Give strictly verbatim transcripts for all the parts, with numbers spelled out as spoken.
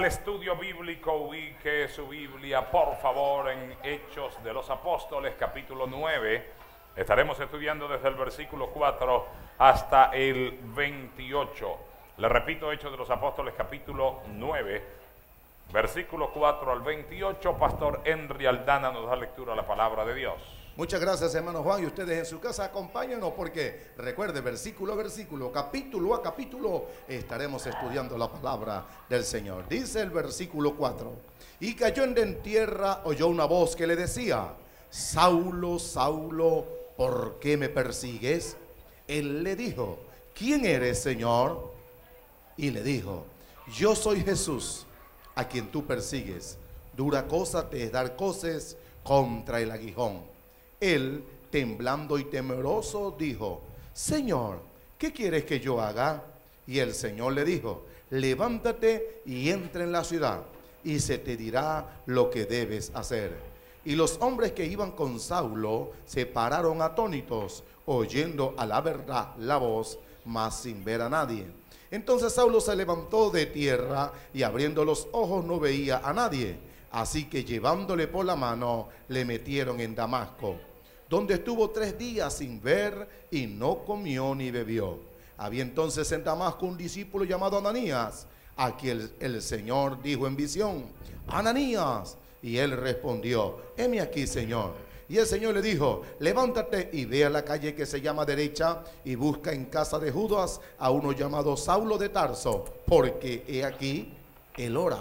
estudio bíblico, ubique su Biblia, por favor, en Hechos de los Apóstoles, capítulo nueve. Estaremos estudiando desde el versículo cuatro hasta el veintiocho. Le repito, Hechos de los Apóstoles, capítulo nueve, versículo cuatro al veintiocho. Pastor Henry Aldana nos da lectura a la palabra de Dios. Muchas gracias, hermano Juan, y ustedes en su casa acompáñenos porque recuerde, versículo a versículo, capítulo a capítulo, estaremos estudiando la palabra del Señor. Dice el versículo cuatro: y cayendo en tierra oyó una voz que le decía: Saulo, Saulo, ¿por qué me persigues? Él le dijo: ¿quién eres, Señor? Y le dijo: yo soy Jesús, a quien tú persigues. Dura cosa te es dar coces contra el aguijón. Él, temblando y temeroso, dijo: Señor, ¿qué quieres que yo haga? Y el Señor le dijo: levántate y entra en la ciudad, y se te dirá lo que debes hacer. Y los hombres que iban con Saulo se pararon atónitos, oyendo a la verdad la voz, mas sin ver a nadie. Entonces Saulo se levantó de tierra, y abriendo los ojos no veía a nadie. Así que llevándole por la mano, le metieron en Damasco, donde estuvo tres días sin ver, y no comió ni bebió. Había entonces en Damasco un discípulo llamado Ananías, a quien el, el Señor dijo en visión: Ananías. Y él respondió: heme aquí, Señor. Y el Señor le dijo: levántate y ve a la calle que se llama derecha, y busca en casa de Judas a uno llamado Saulo de Tarso, porque he aquí, él ora.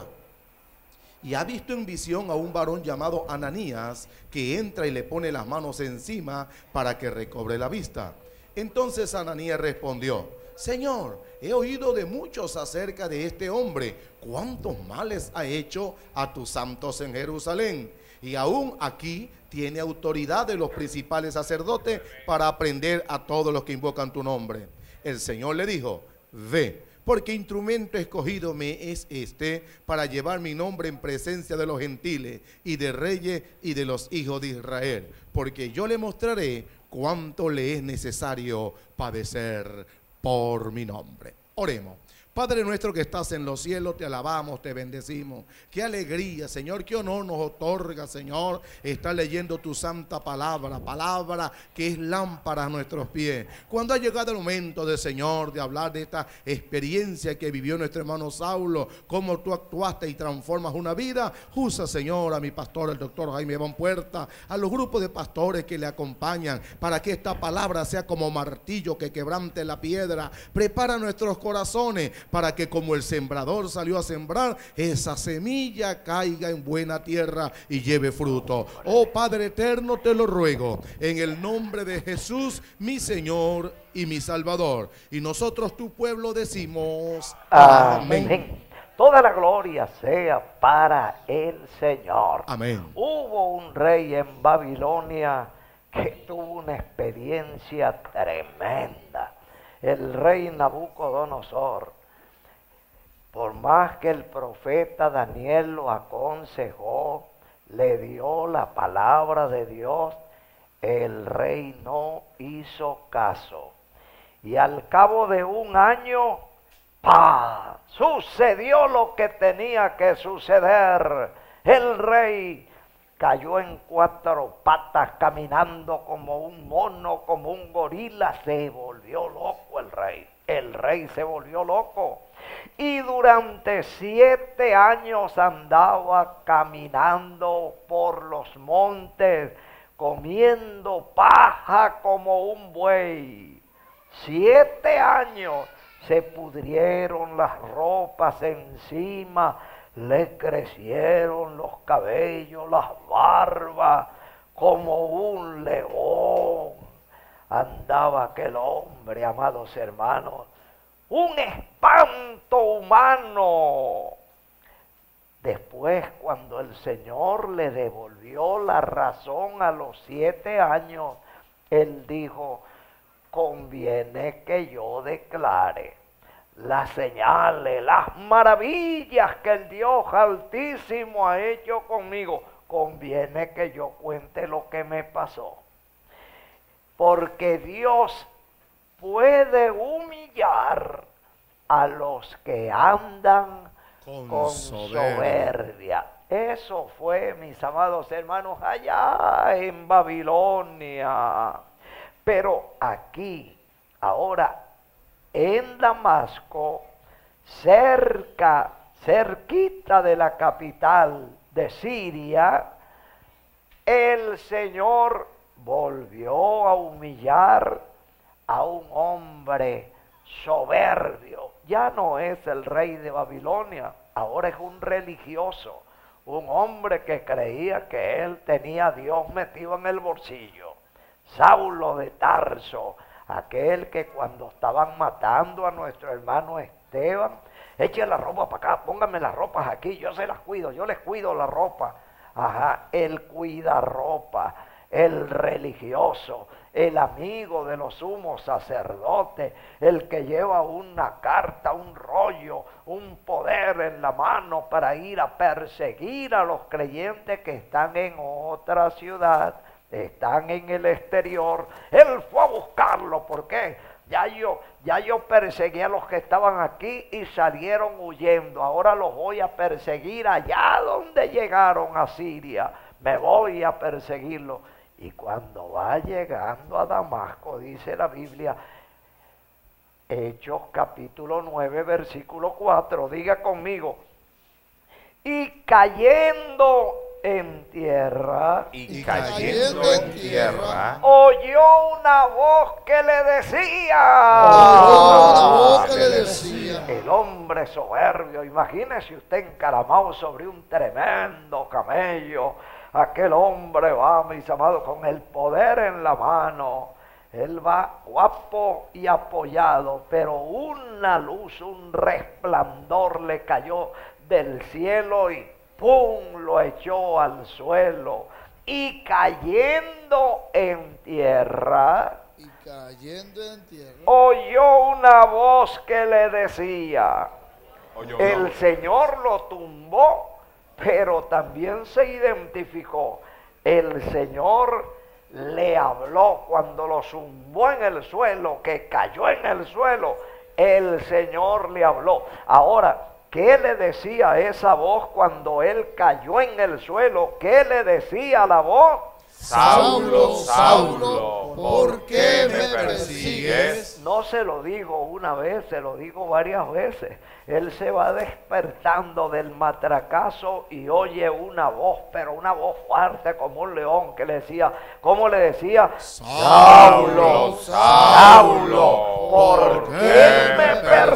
Y ha visto en visión a un varón llamado Ananías, que entra y le pone las manos encima para que recobre la vista. Entonces Ananías respondió: Señor, he oído de muchos acerca de este hombre, cuántos males ha hecho a tus santos en Jerusalén. Y aún aquí tiene autoridad de los principales sacerdotes para aprender a todos los que invocan tu nombre. El Señor le dijo: ve, porque instrumento escogido me es este para llevar mi nombre en presencia de los gentiles y de reyes y de los hijos de Israel, porque yo le mostraré cuánto le es necesario padecer por mi nombre. Oremos. Padre nuestro que estás en los cielos, te alabamos, te bendecimos. Qué alegría, Señor, qué honor nos otorga, Señor, estar leyendo tu santa palabra, palabra que es lámpara a nuestros pies. Cuando ha llegado el momento de, Señor, de hablar de esta experiencia que vivió nuestro hermano Saulo, cómo tú actuaste y transformas una vida, usa, Señor, a mi pastor, el doctor Jaime Van Puerta, a los grupos de pastores que le acompañan, para que esta palabra sea como martillo que quebrante la piedra. Prepara nuestros corazones para que, como el sembrador salió a sembrar, esa semilla caiga en buena tierra y lleve fruto. Oh Padre eterno, te lo ruego en el nombre de Jesús, mi Señor y mi Salvador. Y nosotros, tu pueblo, decimos amén. Amén. Toda la gloria sea para el Señor. Amén. Hubo un rey en Babilonia que tuvo una experiencia tremenda. El rey Nabucodonosor. Por más que el profeta Daniel lo aconsejó, le dio la palabra de Dios, el rey no hizo caso. Y al cabo de un año, ¡pah!, sucedió lo que tenía que suceder. El rey cayó en cuatro patas, caminando como un mono, como un gorila. Se volvió loco el rey. El rey se volvió loco. Y durante siete años andaba caminando por los montes, comiendo paja como un buey. Siete años se pudrieron las ropas encima, le crecieron los cabellos, las barbas, como un león. Andaba aquel hombre, amados hermanos, un espanto humano. Después, cuando el Señor le devolvió la razón a los siete años, él dijo: conviene que yo declare las señales, las maravillas que el Dios Altísimo ha hecho conmigo. Conviene que yo cuente lo que me pasó. Porque Dios puede humillar a los que andan Con, con soberbia. soberbia. Eso fue, mis amados hermanos, allá en Babilonia. Pero aquí, ahora, en Damasco, cerca, cerquita de la capital de Siria, el Señor volvió a humillar a un hombre soberbio. Ya no es el rey de Babilonia, ahora es un religioso, un hombre que creía que él tenía a Dios metido en el bolsillo. Saulo de Tarso, aquel que cuando estaban matando a nuestro hermano Esteban, eche la ropa para acá, pónganme las ropas aquí, yo se las cuido, yo les cuido la ropa. Ajá, el cuidarropa, el religioso, el amigo de los sumos sacerdotes, el que lleva una carta, un rollo, un poder en la mano para ir a perseguir a los creyentes que están en otra ciudad, están en el exterior. Él fue a buscarlo, ¿por qué? Ya yo, ya yo perseguí a los que estaban aquí y salieron huyendo. Ahora los voy a perseguir allá donde llegaron a Siria. Me voy a perseguirlos. Y cuando va llegando a Damasco, dice la Biblia, Hechos capítulo nueve, versículo cuatro, diga conmigo, y cayendo en tierra, Y cayendo en tierra, oyó una voz que le decía, Oyó una voz que le decía. el hombre soberbio, imagínese usted encaramado sobre un tremendo camello, aquel hombre va, mis amados, con el poder en la mano, él va guapo y apoyado, pero una luz, un resplandor le cayó del cielo y ¡pum!, lo echó al suelo, y cayendo en tierra, Y cayendo en tierra, oyó una voz que le decía, oyó el una- Señor lo tumbó, pero también se identificó. El Señor le habló cuando lo zumbó en el suelo, que cayó en el suelo. El Señor le habló. Ahora, ¿qué le decía esa voz cuando él cayó en el suelo? ¿Qué le decía la voz? Saulo, Saulo, ¿por qué me persigues? No se lo digo una vez, se lo digo varias veces. Él se va despertando del matracazo y oye una voz, pero una voz fuerte como un león que le decía, ¿cómo le decía? Saulo, Saulo, ¿por qué me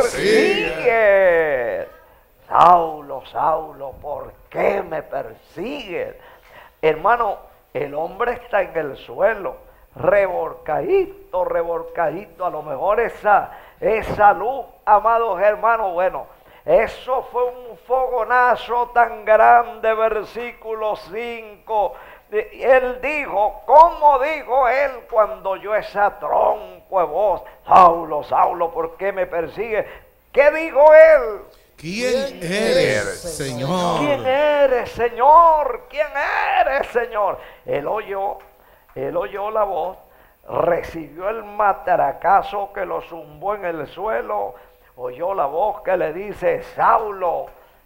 persigues? Saulo, Saulo, ¿por qué me persigues? Hermano, el hombre está en el suelo, revolcadito, revolcadito, a lo mejor esa, esa luz, amados hermanos, bueno, eso fue un fogonazo tan grande, versículo cinco, él dijo, ¿cómo dijo él cuando oyó esa tronco de voz? Saulo, Saulo, ¿por qué me persigue? ¿Qué dijo él? ¿Quién ¿Quién eres, eres, Señor? ¿Quién eres, Señor? ¿Quién eres, Señor? Él oyó, él oyó la voz, recibió el matracazo que lo zumbó en el suelo, oyó la voz que le dice, Saulo,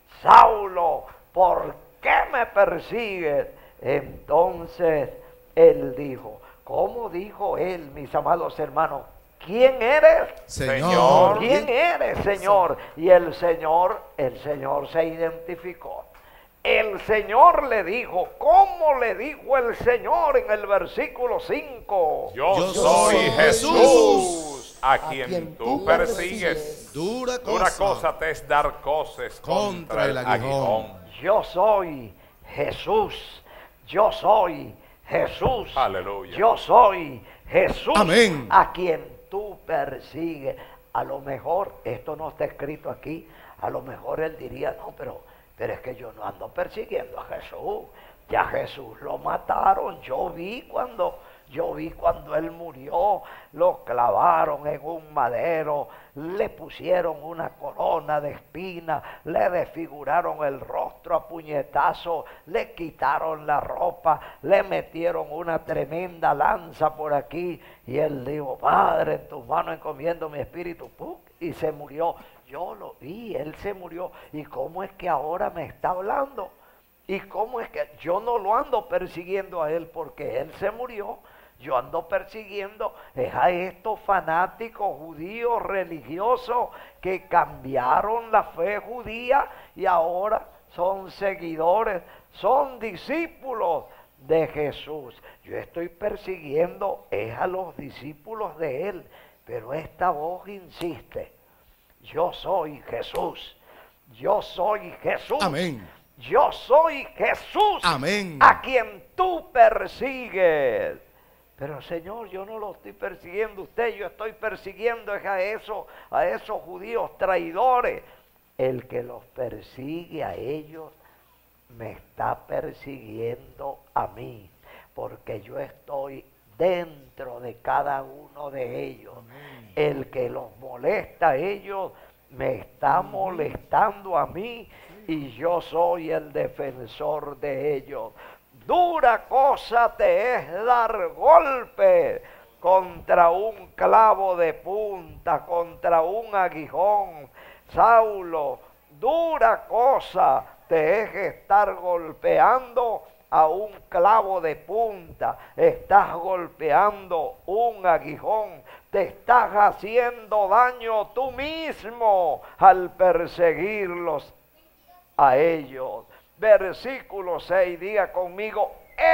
Saulo, ¿por qué me persigues? Entonces él dijo, ¿cómo dijo él, mis amados hermanos? ¿Quién eres? Señor. ¿Quién eres, Señor? Y el Señor, el Señor se identificó. El Señor le dijo, ¿cómo le dijo el Señor en el versículo cinco? Yo, Yo soy soy Jesús, a a quien, quien tú tú persigues. persigues. Dura cosa. Dura cosa te es dar coces contra el aguijón. Yo soy Jesús. Yo soy Jesús. Aleluya. Yo soy Jesús. Amén. A quien tú persigues. A lo mejor, esto no está escrito aquí, a lo mejor él diría, no, pero, pero es que yo no ando persiguiendo a Jesús. Ya Jesús lo mataron. Yo vi cuando... Yo vi cuando él murió, lo clavaron en un madero, le pusieron una corona de espinas, le desfiguraron el rostro a puñetazo, le quitaron la ropa, le metieron una tremenda lanza por aquí y él dijo, Padre, en tus manos encomiendo mi espíritu, ¡pum!, y se murió. yo lo vi, Él se murió. ¿Y cómo es que ahora me está hablando? ¿Y cómo es que yo no lo ando persiguiendo a Él porque Él se murió? Yo ando persiguiendo es a estos fanáticos judíos religiosos que cambiaron la fe judía y ahora son seguidores, son discípulos de Jesús. Yo estoy persiguiendo es a los discípulos de Él, pero esta voz insiste: yo soy Jesús, yo soy Jesús. Amén. Yo soy Jesús. Amén. A quien tú persigues. Pero Señor, yo no lo estoy persiguiendo a usted, yo estoy persiguiendo a esos, a esos judíos traidores. El que los persigue a ellos me está persiguiendo a mí, porque yo estoy dentro de cada uno de ellos. Amén. El que los molesta a ellos me está molestando a mí, y yo soy el defensor de ellos. Dura cosa te es dar golpe contra un clavo de punta, contra un aguijón. Saulo, dura cosa te es estar golpeando a un clavo de punta. Estás golpeando un aguijón. Te estás haciendo daño tú mismo al perseguirlos a ellos. Versículo seis, diga conmigo: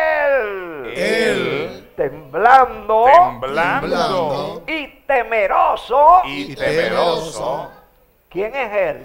Él, Él temblando, temblando y temeroso. y temeroso. ¿Quién es Él?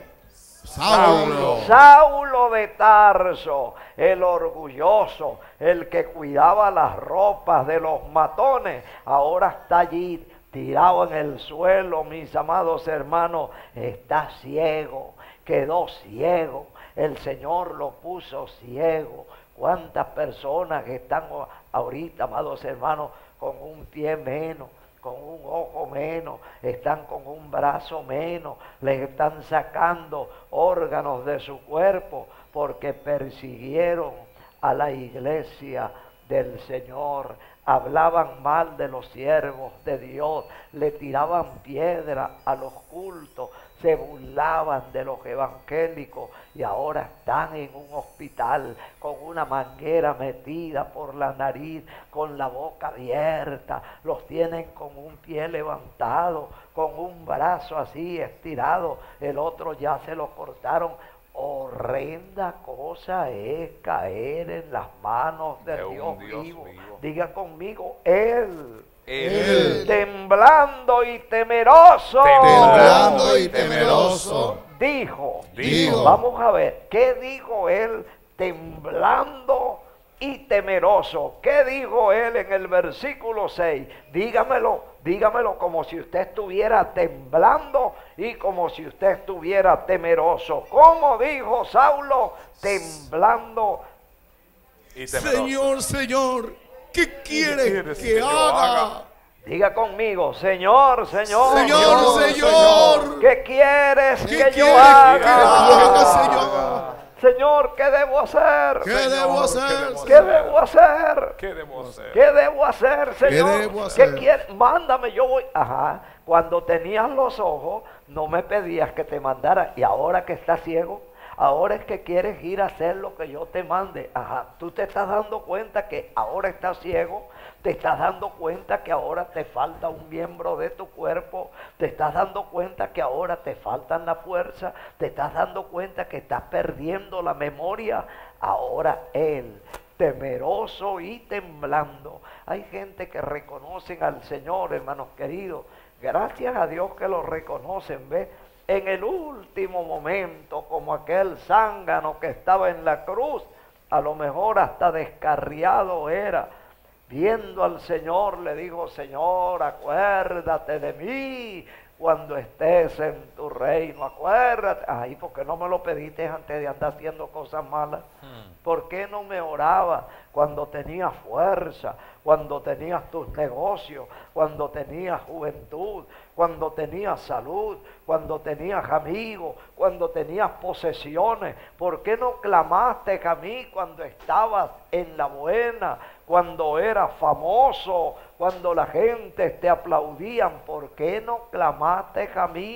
Saulo. Saulo de Tarso, el orgulloso, el que cuidaba las ropas de los matones, ahora está allí tirado en el suelo, mis amados hermanos. Está ciego, quedó ciego. El Señor lo puso ciego. ¿Cuántas personas que están ahorita, amados hermanos, con un pie menos, con un ojo menos, están con un brazo menos, les están sacando órganos de su cuerpo porque persiguieron a la iglesia del Señor? Hablaban mal de los siervos de Dios, le tiraban piedra a los cultos, se burlaban de los evangélicos, y ahora están en un hospital con una manguera metida por la nariz, con la boca abierta, los tienen con un pie levantado, con un brazo así estirado, el otro ya se lo cortaron. Horrenda cosa es caer en las manos del De Dios, un Dios vivo. vivo. Diga conmigo: Él. Él. Temblando y temeroso. Temblando y temeroso. Dijo. Dijo. Vamos a ver, ¿qué dijo Él temblando y temeroso? ¿Qué dijo Él en el versículo seis? Dígamelo, dígamelo como si usted estuviera temblando y como si usted estuviera temeroso. ¿Cómo dijo Saulo? Temblando. Y temeroso. Señor, Señor, ¿qué quieres quieres que que yo haga? haga? Diga conmigo: Señor, Señor. Señor, Señor. ¿Qué quieres ¿Qué que quieres yo que haga? haga, Señor? Señor, ¿qué debo hacer? ¿Qué Señor, debo ¿qué hacer? debo ¿Qué debo hacer? ¿Qué debo hacer? ¿Qué debo hacer, Señor? debo hacer? ¿Qué quieres? Mándame, yo voy. Ajá. Cuando tenías los ojos, no me pedías que te mandara. Y ahora que estás ciego, ahora es que quieres ir a hacer lo que yo te mande. Ajá. Tú te estás dando cuenta que ahora estás ciego. Te estás dando cuenta que ahora te falta un miembro de tu cuerpo. Te estás dando cuenta que ahora te faltan la fuerza. Te estás dando cuenta que estás perdiendo la memoria. Ahora Él, temeroso y temblando. Hay gente que reconocen al Señor, hermanos queridos. Gracias a Dios que lo reconocen, ¿ves? En el último momento, como aquel zángano que estaba en la cruz, a lo mejor hasta descarriado era. Viendo al Señor, le dijo: Señor, acuérdate de mí cuando estés en tu reino. Acuérdate. Ay, ¿por qué no me lo pediste antes de andar haciendo cosas malas? ¿Por qué no me orabas cuando tenías fuerza, cuando tenías tus negocios, cuando tenías juventud, cuando tenías salud, cuando tenías amigos, cuando tenías posesiones? ¿Por qué no clamaste a mí cuando estabas en la buena, cuando eras famoso, cuando la gente te aplaudían? ¿Por qué no clamaste a mí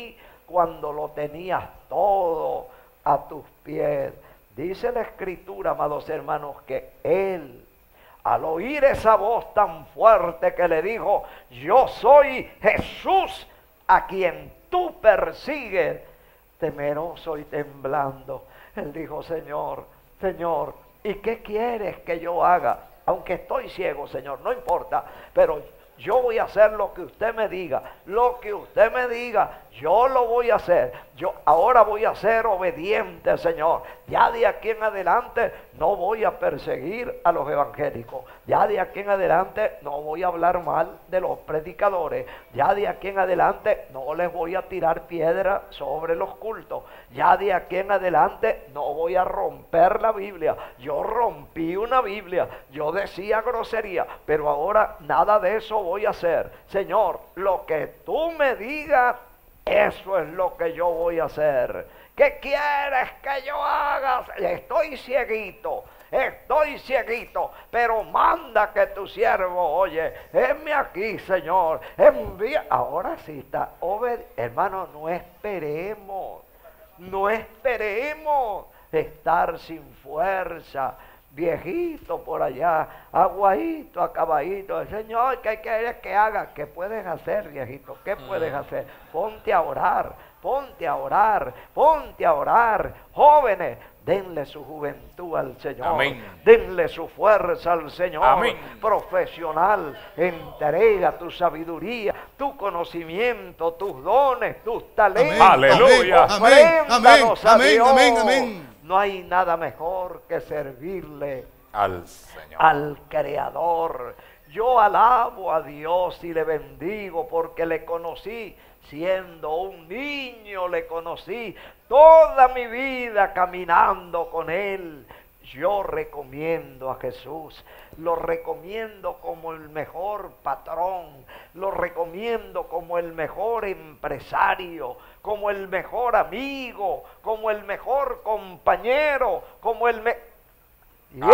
cuando lo tenías todo a tus pies. Dice la Escritura, amados hermanos, que él, al oír esa voz tan fuerte que le dijo, yo soy Jesús a quien tú persigues, temeroso y temblando, él dijo, Señor, Señor, ¿y qué quieres que yo haga? Aunque estoy ciego, Señor, no importa, pero yo voy a hacer lo que usted me diga, lo que usted me diga, yo lo voy a hacer. Yo ahora voy a ser obediente, Señor. Ya de aquí en adelante no voy a perseguir a los evangélicos. Ya de aquí en adelante no voy a hablar mal de los predicadores. Ya de aquí en adelante no les voy a tirar piedra sobre los cultos. Ya de aquí en adelante no voy a romper la Biblia. Yo rompí una Biblia, yo decía grosería, pero ahora nada de eso voy a hacer. Señor, lo que tú me digas, eso es lo que yo voy a hacer. ¿Qué quieres que yo haga? Estoy cieguito, estoy cieguito, pero manda que tu siervo, oye, heme aquí, Señor, envía. Ahora sí está, obed- hermano, no esperemos, no esperemos estar sin fuerza, viejito por allá, aguadito, acabadito. Señor, ¿qué quieres que haga? ¿Qué puedes hacer, viejito? ¿Qué puedes hacer? Ponte a orar, ponte a orar, ponte a orar. Jóvenes, denle su juventud al Señor. Amén. Denle su fuerza al Señor. Amén. Profesional, entrega tu sabiduría, tu conocimiento, tus dones, tus talentos. Aleluya. Amén, amén, Ofréndalos a amén, Dios. amén, amén. No hay nada mejor que servirle Al Señor. al Creador. Yo alabo a Dios y le bendigo porque le conocí siendo un niño, le conocí toda mi vida caminando con Él. Yo recomiendo a Jesús, lo recomiendo como el mejor patrón, lo recomiendo como el mejor empresario, como el mejor amigo, como el mejor compañero, como el me... Amén,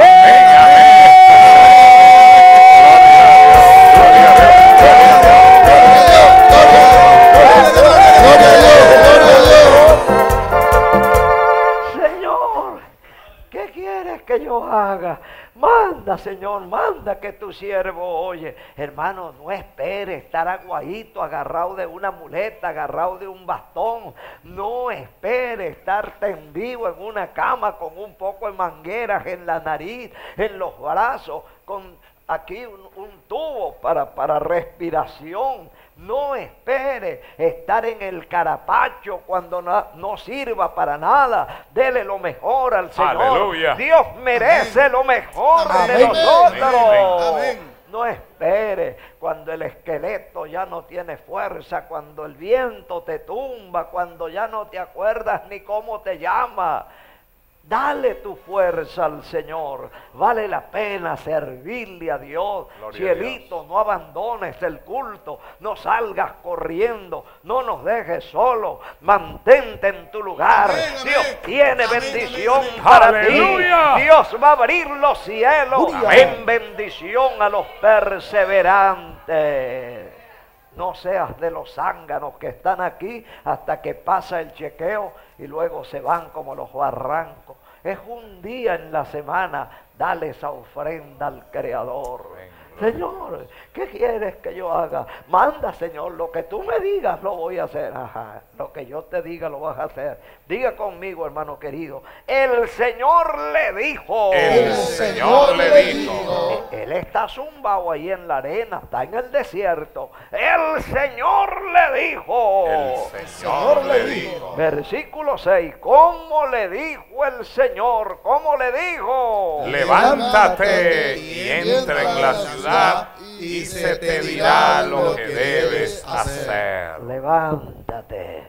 amén. Señor, ¿qué quieres que yo haga? Manda, Señor, manda que tu siervo oye. Hermano, no espere estar aguadito, agarrado de una muleta, agarrado de un bastón. No espere estar tendido en una cama con un poco de mangueras en la nariz, en los brazos, con aquí un, un tubo para, para respiración. No espere estar en el carapacho cuando no, no sirva para nada. Dele lo mejor al Señor. Aleluya. Dios merece Amén. lo mejor Amén. de nosotros. Amén. Amén. No espere cuando el esqueleto ya no tiene fuerza, cuando el viento te tumba, cuando ya no te acuerdas ni cómo te llama. Dale tu fuerza al Señor. Vale la pena servirle a Dios. Gloria Cielito, a Dios. no abandones el culto. No salgas corriendo. No nos dejes solos. Mantente en tu lugar. Amén, amén. Dios tiene Amén, bendición amén, amén. para Aleluya. ti. Dios va a abrir los cielos Gloria. en bendición a los perseverantes. No seas de los zánganos que están aquí hasta que pasa el chequeo y luego se van como los barrancos. Es un día en la semana, dale esa ofrenda al Creador. Amén. Señor, ¿qué quieres que yo haga? Manda, Señor, lo que tú me digas lo voy a hacer. Ajá, lo que yo te diga lo vas a hacer. Diga conmigo, hermano querido. El Señor le dijo. El Señor le dijo. Él está zumbado ahí en la arena, está en el desierto. El Señor le dijo. El Señor le dijo. Versículo seis. ¿Cómo le dijo el Señor? ¿Cómo le dijo? Levántate y entra en la ciudad y se te dirá lo que debes hacer. Levántate,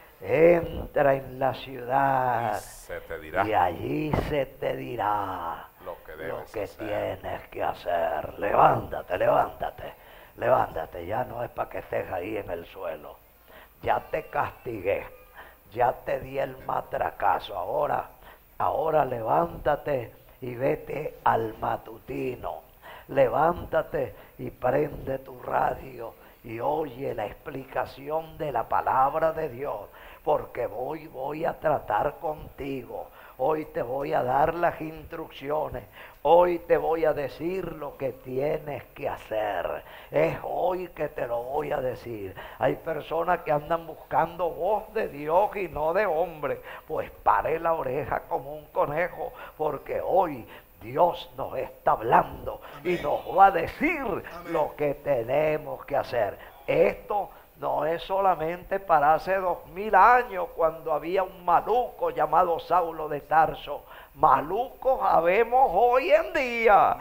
entra en la ciudad Se te dirá y allí se te dirá lo que lo debes que hacer. tienes que hacer. Levántate, levántate, levántate. Ya no es para que estés ahí en el suelo. Ya te castigué, ya te di el matracazo. Ahora, ahora levántate y vete al matutino. Levántate y prende tu radio y oye la explicación de la palabra de Dios, porque hoy voy a tratar contigo. Hoy te voy a dar las instrucciones. Hoy te voy a decir lo que tienes que hacer. Es hoy que te lo voy a decir. Hay personas que andan buscando voz de Dios y no de hombre. Pues pare la oreja como un conejo, porque hoy Dios nos está hablando. Amén. Y nos va a decir Amén. Lo que tenemos que hacer. Esto no es solamente para hace dos mil años, cuando había un maluco llamado Saulo de Tarso. Malucos habemos hoy en día.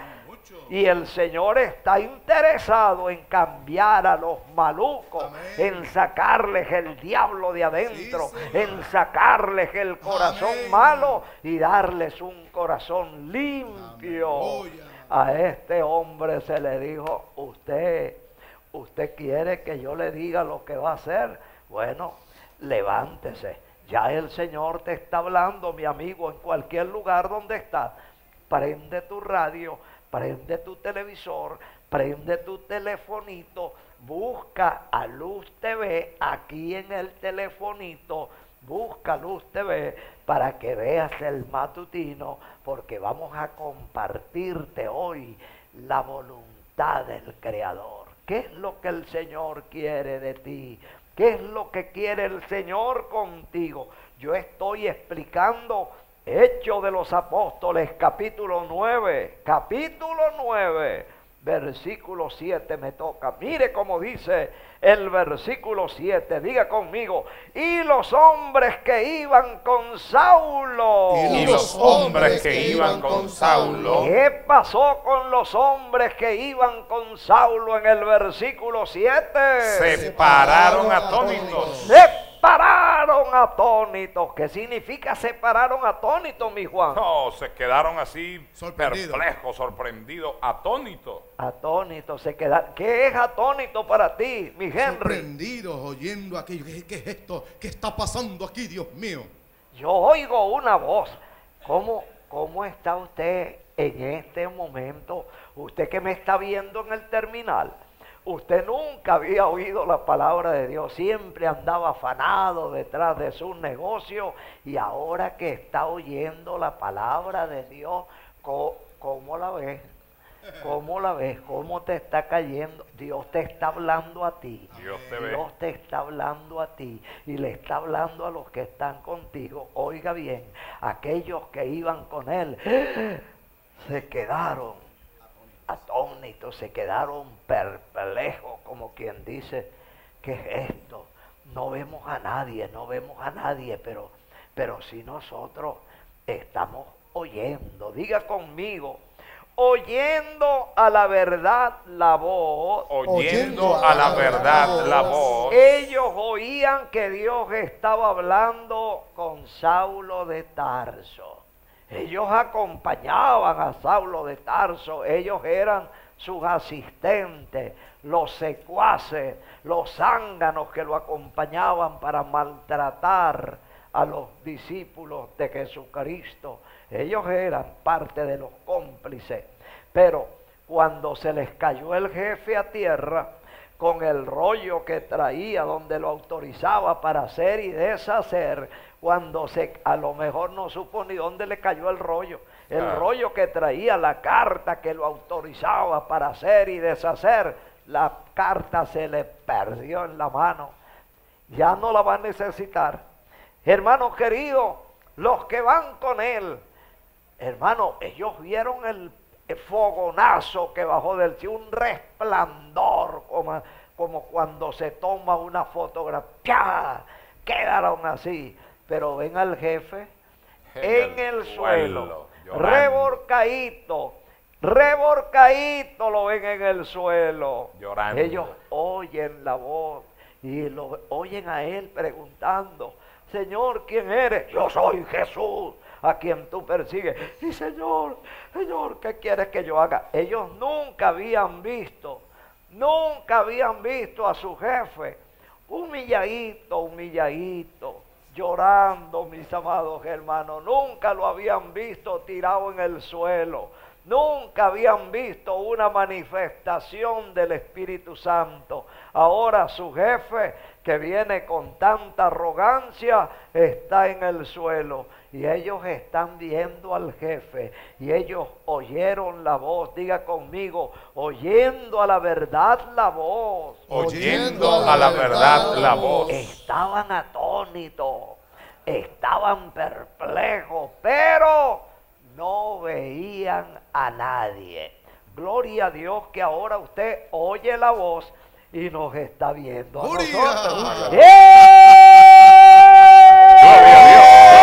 Y el Señor está interesado en cambiar a los malucos, Amén. En sacarles el diablo de adentro, sí, en sacarles el corazón Amén. Malo y darles un corazón limpio. Amén. A este hombre se le dijo, usted... ¿Usted quiere que yo le diga lo que va a hacer? Bueno, levántese. Ya el Señor te está hablando, mi amigo, en cualquier lugar donde estás. Prende tu radio, prende tu televisor, prende tu telefonito, busca a Luz T V aquí en el telefonito. Busca Luz T V para que veas el matutino, porque vamos a compartirte hoy la voluntad del Creador. ¿Qué es lo que el Señor quiere de ti? ¿Qué es lo que quiere el Señor contigo? Yo estoy explicando Hechos de los Apóstoles, capítulo nueve. Capítulo nueve, versículo siete me toca. Mire cómo dice el versículo siete. Diga conmigo. Y los hombres que iban con Saulo. Y los hombres que iban con Saulo. ¿Qué pasó con los hombres que iban con Saulo en el versículo siete? Se pararon atónitos. Se pararon atónitos. ¿Qué significa se pararon atónitos, mi Juan? No, se quedaron así Sorprendido. perplejos, sorprendidos, atónitos. Atónitos, se quedaron. ¿Qué es atónito para ti, mi Henry? Sorprendidos oyendo aquello. ¿Qué, ¿Qué es esto? ¿Qué está pasando aquí, Dios mío? Yo oigo una voz. ¿Cómo, cómo está usted en este momento? Usted que me está viendo en el terminal. Usted nunca había oído la palabra de Dios, siempre andaba afanado detrás de sus negocios, y ahora que está oyendo la palabra de Dios, ¿cómo, cómo la ves? ¿Cómo la ves? ¿Cómo te está cayendo? Dios te está hablando a ti. Dios te ve. Dios te está hablando a ti y le está hablando a los que están contigo. Oiga bien, aquellos que iban con él se quedaron atónitos, se quedaron perplejos, como quien dice, ¿qué es esto? No vemos a nadie, no vemos a nadie, pero, pero si nosotros estamos oyendo, diga conmigo, oyendo a la verdad la voz. Oyendo a la verdad la voz. Ellos oían que Dios estaba hablando con Saulo de Tarso. Ellos acompañaban a Saulo de Tarso, ellos eran sus asistentes, los secuaces, los zánganos que lo acompañaban para maltratar a los discípulos de Jesucristo. Ellos eran parte de los cómplices, pero cuando se les cayó el jefe a tierra, con el rollo que traía, donde lo autorizaba para hacer y deshacer, cuando se, a lo mejor no supo ni dónde le cayó el rollo, el ah. rollo que traía, la carta que lo autorizaba para hacer y deshacer, la carta se le perdió en la mano, ya no la va a necesitar. Hermanos queridos, los que van con él, hermanos, ellos vieron el el fogonazo que bajó del cielo, un resplandor como, como cuando se toma una fotografía, quedaron así, pero ven al jefe en, en el, el suelo, suelo reborcaíto, reborcaíto lo ven en el suelo, llorando. Ellos oyen la voz y lo oyen a él preguntando, Señor, ¿quién eres? Yo soy Jesús, a quien tú persigues. Y Señor, Señor, ¿qué quieres que yo haga? Ellos nunca habían visto, nunca habían visto a su jefe humilladito, humilladito, llorando, mis amados hermanos. Nunca lo habían visto tirado en el suelo, Nunca habían visto una manifestación del Espíritu Santo. Ahora su jefe, que viene con tanta arrogancia, está en el suelo. Y ellos están viendo al jefe. Y ellos oyeron la voz. Diga conmigo, oyendo a la verdad la voz. Oyendo a la verdad la voz. Estaban atónitos. Estaban perplejos. Pero no veían a nadie. Gloria a Dios que ahora usted oye la voz y nos está viendo a ¡Gloria! nosotros. Gloria a Dios.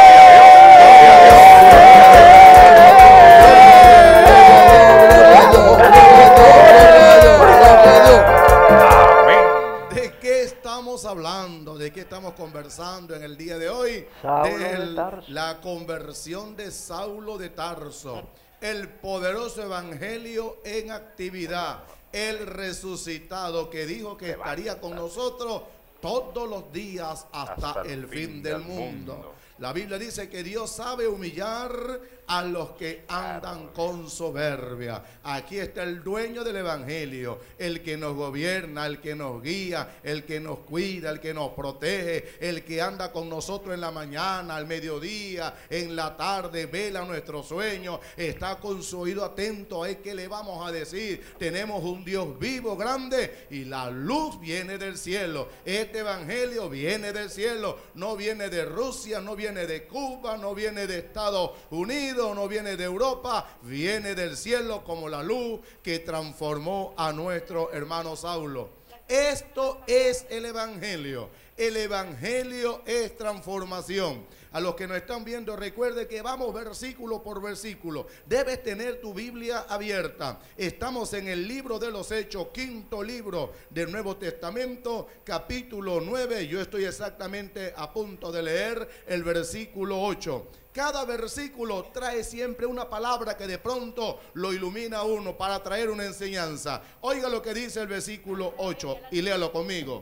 Amén. ¿De qué estamos hablando? ¿De qué estamos conversando en el día de hoy? Saulo de de Tarso. la conversión de Saulo de Tarso. El poderoso evangelio en actividad. El resucitado que dijo que estaría con nosotros todos los días hasta, hasta el fin, fin del mundo. mundo. La Biblia dice que Dios sabe humillar a los que andan con soberbia. Aquí está el dueño del evangelio, el que nos gobierna, el que nos guía, el que nos cuida, el que nos protege, el que anda con nosotros en la mañana, al mediodía, en la tarde, vela nuestros sueños, está con su oído atento a qué le vamos a decir. Tenemos un Dios vivo, grande, y la luz viene del cielo. Este evangelio viene del cielo, no viene de Rusia, no viene de Cuba, no viene de Estados Unidos, no viene de Europa, viene del cielo como la luz que transformó a nuestro hermano Saulo. Esto es el evangelio. El evangelio es transformación. A los que nos están viendo, recuerde que vamos versículo por versículo. Debes tener tu Biblia abierta. Estamos en el libro de los Hechos, quinto libro del Nuevo Testamento, capítulo nueve. Yo estoy exactamente a punto de leer el versículo ocho. Cada versículo trae siempre una palabra que de pronto lo ilumina a uno para traer una enseñanza. Oiga lo que dice el versículo ocho y léalo conmigo.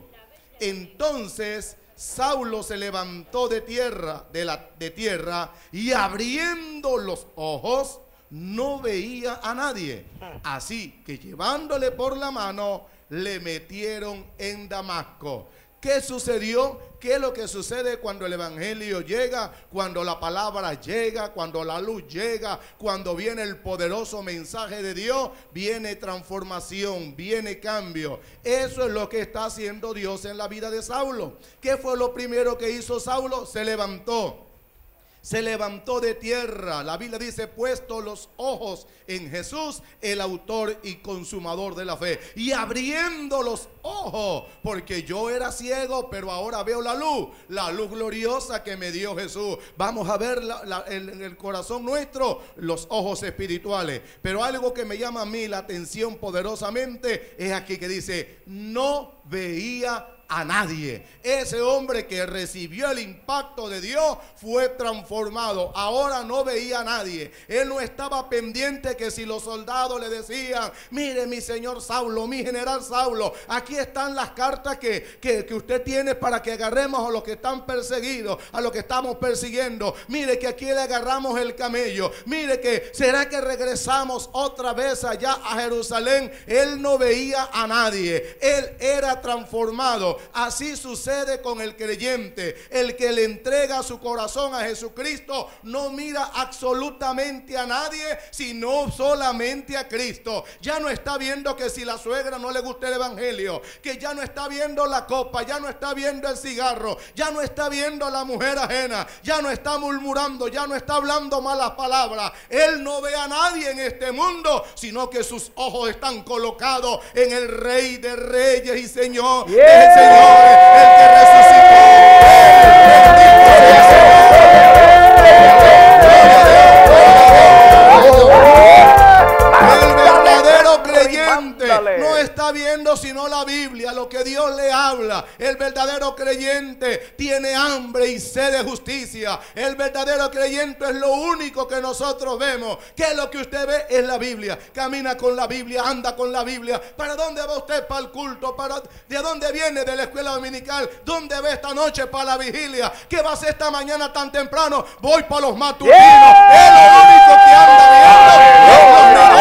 Entonces Saulo se levantó de tierra, de, la, de tierra y abriendo los ojos no veía a nadie. Así que llevándole por la mano le metieron en Damasco. ¿Qué sucedió? ¿Qué es lo que sucede cuando el evangelio llega? Cuando la palabra llega, cuando la luz llega, cuando viene el poderoso mensaje de Dios, viene transformación, viene cambio. Eso es lo que está haciendo Dios en la vida de Saulo. ¿Qué fue lo primero que hizo Saulo? Se levantó. Se levantó de tierra. La Biblia dice, puesto los ojos en Jesús, el autor y consumador de la fe. Y abriendo los ojos, porque yo era ciego, pero ahora veo la luz. La luz gloriosa que me dio Jesús. Vamos a ver la, la, en, en el corazón nuestro los ojos espirituales. Pero algo que me llama a mí la atención poderosamente es aquí que dice, no veía a nadie. Ese hombre que recibió el impacto de Dios fue transformado. Ahora no veía a nadie. Él no estaba pendiente que si los soldados le decían, mire mi señor Saulo, mi general Saulo, aquí están las cartas que, que, que usted tiene para que agarremos a los que están perseguidos, a los que estamos persiguiendo. Mire que aquí le agarramos el camello. Mire que será que regresamos otra vez allá a Jerusalén. Él no veía a nadie. Él era transformado. Así sucede con el creyente. El que le entrega su corazón a Jesucristo no mira absolutamente a nadie, sino solamente a Cristo. Ya no está viendo que si la suegra no le gusta el evangelio, que ya no está viendo la copa, ya no está viendo el cigarro, ya no está viendo a la mujer ajena, ya no está murmurando, ya no está hablando malas palabras. Él no ve a nadie en este mundo, sino que sus ojos están colocados en el Rey de Reyes y Señor. Yeah. El Señor, el que resucitó, el verdadero creyente no está viendo sino la Biblia, lo que Dios le habla. El verdadero creyente tiene hambre y sed de justicia. El verdadero creyente es lo único que nosotros vemos. ¿Qué es lo que usted ve? Es la Biblia. Camina con la Biblia, anda con la Biblia. ¿Para dónde va usted? Para el culto. ¿Para de dónde viene? De la escuela dominical. ¿Dónde ve esta noche? Para la vigilia. ¿Qué va a hacer esta mañana tan temprano? Voy para los matutinos. Yeah. Es lo único que anda viendo.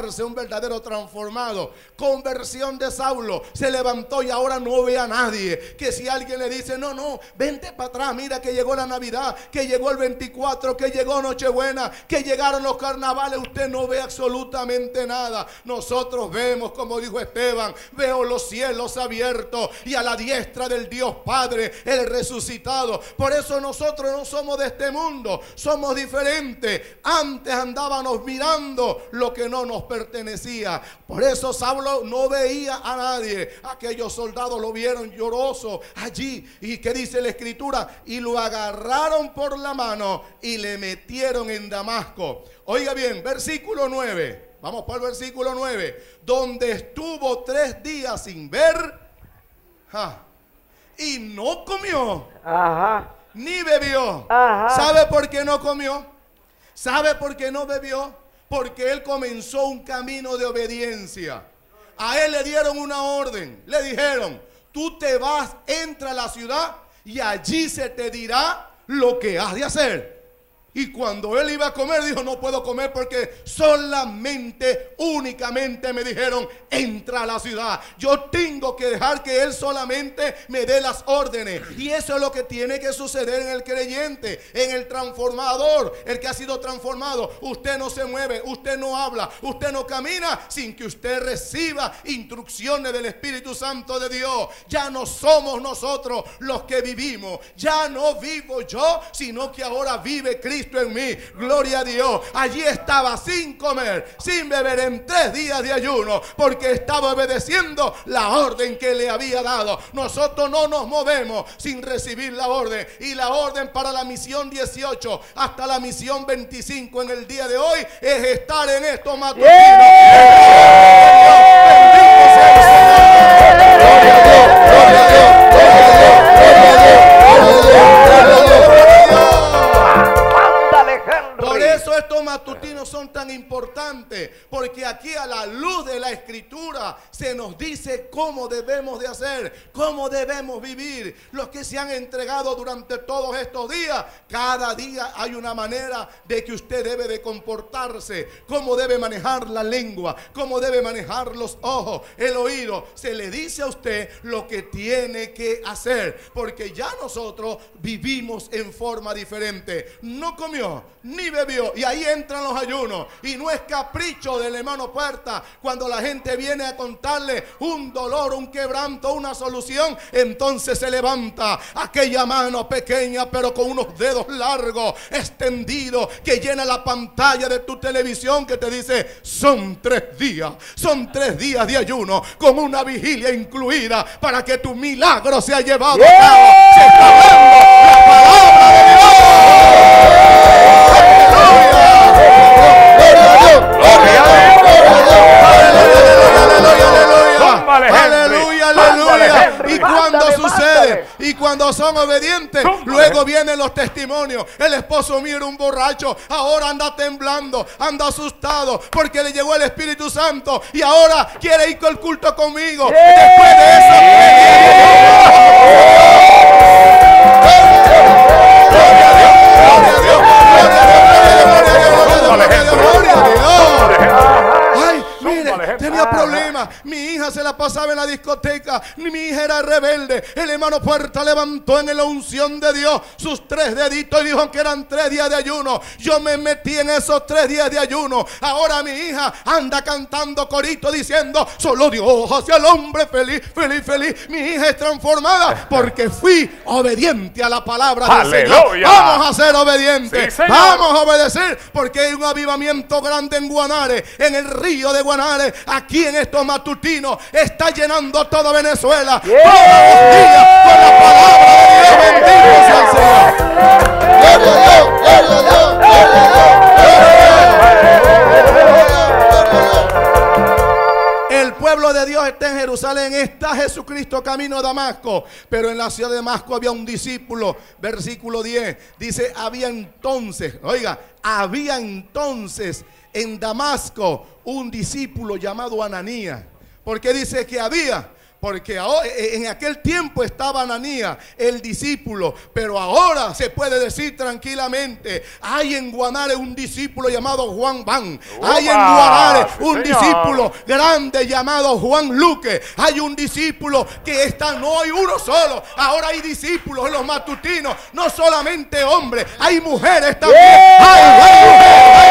levantarse un verdadero transformado. Conversión de Saulo. Se levantó y ahora no ve a nadie. Que si alguien le dice, no, no, vente para atrás, mira que llegó la Navidad, que llegó el veinticuatro, que llegó Nochebuena, que llegaron los carnavales, usted no ve absolutamente nada. Nosotros vemos, como dijo Esteban, veo los cielos abiertos y a la diestra del Dios Padre, el resucitado. Por eso nosotros no somos de este mundo, somos diferentes. Antes andábamos mirando lo que no nos pertenecía. Por eso Saulo no veía a nadie. Aquellos soldados lo vieron lloroso allí. ¿Y qué dice la Escritura? Y lo agarraron por la mano y le metieron en Damasco. Oiga bien, versículo nueve. Vamos para el versículo nueve. Donde estuvo tres días sin ver, ja, y no comió, Ajá. ni bebió. Ajá. ¿Sabe por qué no comió? ¿Sabe por qué no bebió? Porque él comenzó un camino de obediencia. A él le dieron una orden. Le dijeron, tú te vas, entra a la ciudad y allí se te dirá lo que has de hacer. Y cuando él iba a comer, dijo, no puedo comer porque solamente, únicamente me dijeron, entra a la ciudad. Yo tengo que dejar que él solamente me dé las órdenes. Y eso es lo que tiene que suceder en el creyente, en el transformador, el que ha sido transformado. Usted no se mueve, usted no habla, usted no camina sin que usted reciba instrucciones del Espíritu Santo de Dios. Ya no somos nosotros los que vivimos. Ya no vivo yo, sino que ahora vive Cristo en mí. Gloria a Dios. Allí estaba sin comer, sin beber en tres días de ayuno, porque estaba obedeciendo la orden que le había dado. Nosotros no nos movemos sin recibir la orden. Y la orden para la misión dieciocho hasta la misión veinticinco en el día de hoy es estar en estos matutinos. Bendito sea el Señor. Gloria a Dios, gloria a Dios, gloria a Dios, gloria a Dios, gloria a Dios, gloria a Dios. Por eso estos matutinos son tan importantes, porque aquí a la luz de la Escritura se nos dice cómo debemos de hacer, cómo debemos vivir. Los que se han entregado durante todos estos días, cada día hay una manera de que usted debe de comportarse, cómo debe manejar la lengua, cómo debe manejar los ojos, el oído. Se le dice a usted lo que tiene que hacer, porque ya nosotros vivimos en forma diferente. No comió ni bebió, y ahí entran los ayunos. Y no es capricho del hermano Puerta. Cuando la gente viene a contarle un dolor, un quebranto, una solución, entonces se levanta aquella mano pequeña pero con unos dedos largos extendidos, que llena la pantalla de tu televisión, que te dice, son tres días, son tres días de ayuno con una vigilia incluida para que tu milagro sea llevado a cabo. Se está hablando la palabra de Dios. Aleluya, aleluya. Y cuando sucede, y cuando son obedientes, luego vienen los testimonios. El esposo mío era un borracho, ahora anda temblando, anda asustado porque le llegó el Espíritu Santo y ahora quiere ir al culto conmigo. Después de eso, gloria a Dios, gloria a Dios, gloria a Dios, gloria a Dios. Ay, mire, tenía problemas. Mi hija se la pasaba en la discoteca. Mi hija era rebelde. El hermano Puerta levantó en la unción de Dios sus tres deditos y dijo que eran tres días de ayuno. Yo me metí en esos tres días de ayuno. Ahora mi hija anda cantando corito diciendo, solo Dios hacia el hombre feliz, feliz, feliz. Mi hija es transformada porque fui obediente a la palabra del Señor. Vamos a ser obedientes. Sí, vamos a obedecer, porque hay un avivamiento grande en Guanare, en el río de Guanare, aquí en estos matutinos. Está llenando toda Venezuela. Yeah. Todos los días con la palabra de Dios. Bendito sea el Señor. Gloria a Dios, gloria a Dios, gloria a Dios. El pueblo de Dios está en Jerusalén, está Jesucristo camino a Damasco. Pero en la ciudad de Damasco había un discípulo. Versículo diez dice, había entonces, oiga, había entonces en Damasco un discípulo llamado Ananías. ¿Por qué dice que había? Porque ahora, en aquel tiempo estaba Ananías, el discípulo, pero ahora se puede decir tranquilamente, hay en Guanare un discípulo llamado Juan Van, Upa, hay en Guanare un sí, señor. discípulo grande llamado Juan Luque, hay un discípulo que está, no hay uno solo, ahora hay discípulos en los matutinos, no solamente hombres, hay mujeres también, hay, hay mujeres, hay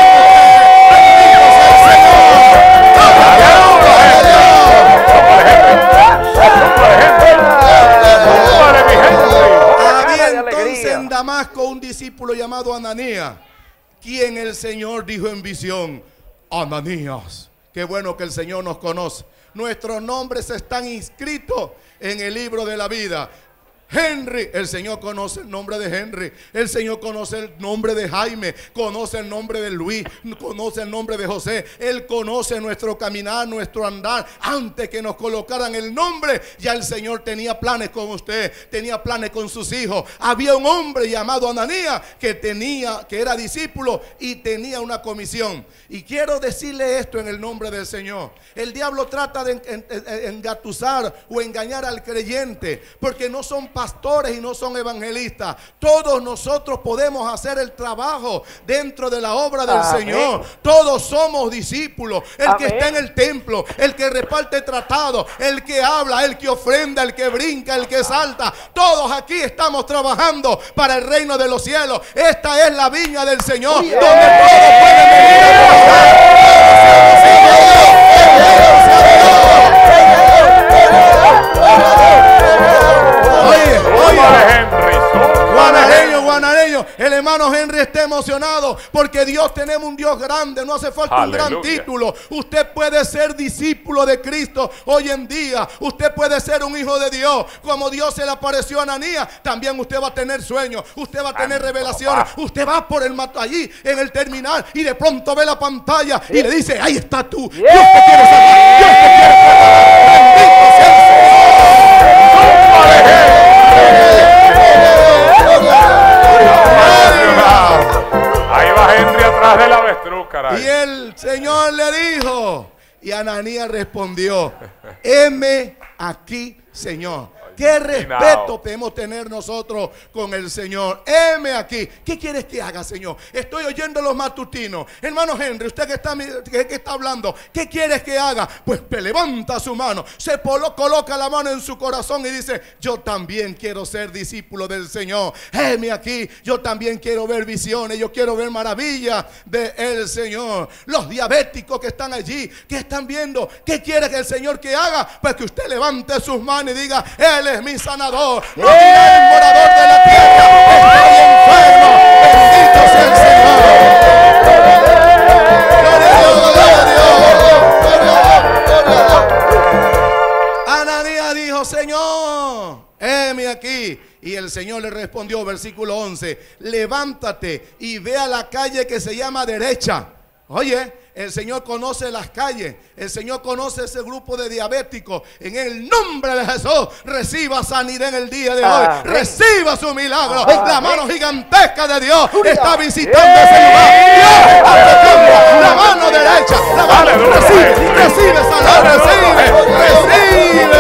Había entonces en Damasco un discípulo llamado Ananías, quien el Señor dijo en visión, Ananías. Qué bueno que el Señor nos conoce. Nuestros nombres están inscritos en el libro de la vida. Henry, el Señor conoce el nombre de Henry, el Señor conoce el nombre de Jaime, conoce el nombre de Luis, conoce el nombre de José. Él conoce nuestro caminar, nuestro andar. Antes que nos colocaran el nombre, ya el Señor tenía planes con usted, tenía planes con sus hijos. Había un hombre llamado Ananías que tenía, que era discípulo y tenía una comisión. Y quiero decirle esto en el nombre del Señor. El diablo trata de engatusar o engañar al creyente, porque no son pastores y no son evangelistas. Todos nosotros podemos hacer el trabajo dentro de la obra del Amén. Señor. Todos somos discípulos. El Amén. que está en el templo, el que reparte tratados, el que habla, el que ofrenda, el que brinca, el que salta. Todos aquí estamos trabajando para el reino de los cielos. Esta es la viña del Señor, Yeah. donde todos pueden venir a Oye, oye, guanareño, guanareño, el hermano Henry está emocionado porque Dios, tenemos un Dios grande, no hace falta un gran Aleluya. título. Usted puede ser discípulo de Cristo hoy en día, usted puede ser un hijo de Dios, como Dios se le apareció a Ananías. También usted va a tener sueños, usted va a tener Santo revelaciones, papá. usted va por el mat- allí en el terminal y de pronto ve la pantalla y le dice, ahí está tú, Yeah. Dios te quiere salvar, Dios te quiere salvar. Bendito sea el Ahí va Henry atrás del avestruz, caray. Y el Señor le dijo, y Ananías respondió, heme aquí, Señor. Qué respeto podemos tener nosotros con el Señor. Heme aquí. ¿Qué quieres que haga, Señor? Estoy oyendo los matutinos. Hermano Henry, usted que está, que, que está hablando, ¿qué quieres que haga? Pues levanta su mano, se polo, coloca la mano en su corazón y dice, yo también quiero ser discípulo del Señor. Heme aquí. Yo también quiero ver visiones. Yo quiero ver maravillas del Señor. Los diabéticos que están allí, que están viendo, ¿qué quiere que el Señor que haga? Pues que usted levante sus manos y diga, Él es mi sanador. No dirá el morador de la tierra, estoy enfermo. Bendito sea el Señor. Gloria a Dios, gloria a Dios. Ananías dijo, Señor, heme aquí. Y el Señor le respondió, versículo once, levántate y ve a la calle que se llama derecha. Oye, el Señor conoce las calles, el Señor conoce ese grupo de diabéticos. En el nombre de Jesús, reciba sanidad en el día de hoy. Amén. Reciba su milagro. Amén. La mano gigantesca de Dios Aleluya. está visitando ese lugar. Dios está tocando la mano derecha. La mano, Aleluya. recibe, recibe sanidad, recibe, recibe.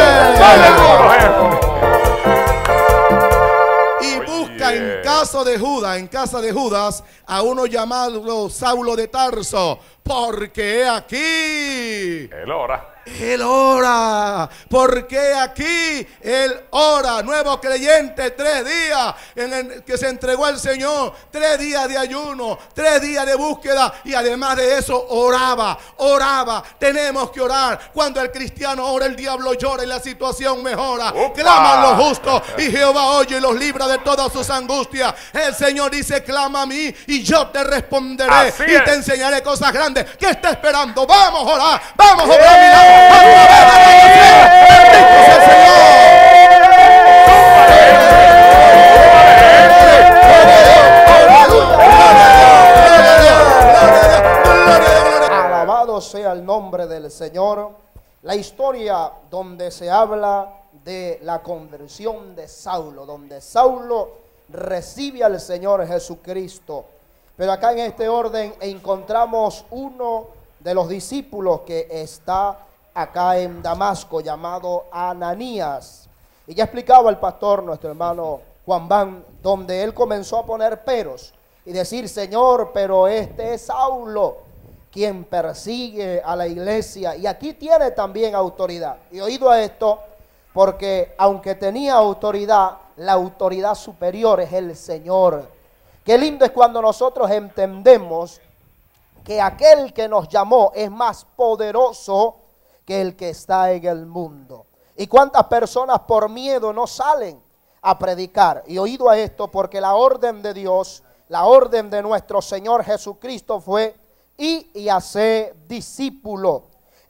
Y busca en Oye. casa de Judas, en casa de Judas, a uno llamado Saulo de Tarso, porque he aquí, Él ora. Él ora, porque aquí Él ora. Nuevo creyente, tres días en el que se entregó al Señor, tres días de ayuno, tres días de búsqueda, y además de eso oraba, oraba. Tenemos que orar. Cuando el cristiano ora, el diablo llora y la situación mejora. ¡Opa! Claman los justos y Jehová oye y los libra de todas sus angustias. El Señor dice, clama a mí y yo te responderé. Así y es. te enseñaré cosas grandes. ¿Qué está esperando? Vamos a orar, vamos a orar milagros. Vamos a ver la bendición. Bendito sea el Señor. Alabado sea el nombre del Señor. La historia donde se habla de la conversión de Saulo, donde Saulo recibe al Señor Jesucristo. Pero acá en este orden encontramos uno de los discípulos que está acá en Damasco llamado Ananías. Y ya explicaba el pastor, nuestro hermano Juan Van, donde él comenzó a poner peros y decir: Señor, pero este es Saulo, quien persigue a la iglesia, y aquí tiene también autoridad. Y oído a esto, porque aunque tenía autoridad, la autoridad superior es el Señor. Qué lindo es cuando nosotros entendemos que aquel que nos llamó es más poderoso que el que está en el mundo. Y cuántas personas por miedo no salen a predicar. Y oído a esto, porque la orden de Dios, la orden de nuestro Señor Jesucristo fue: y y hacer discípulo,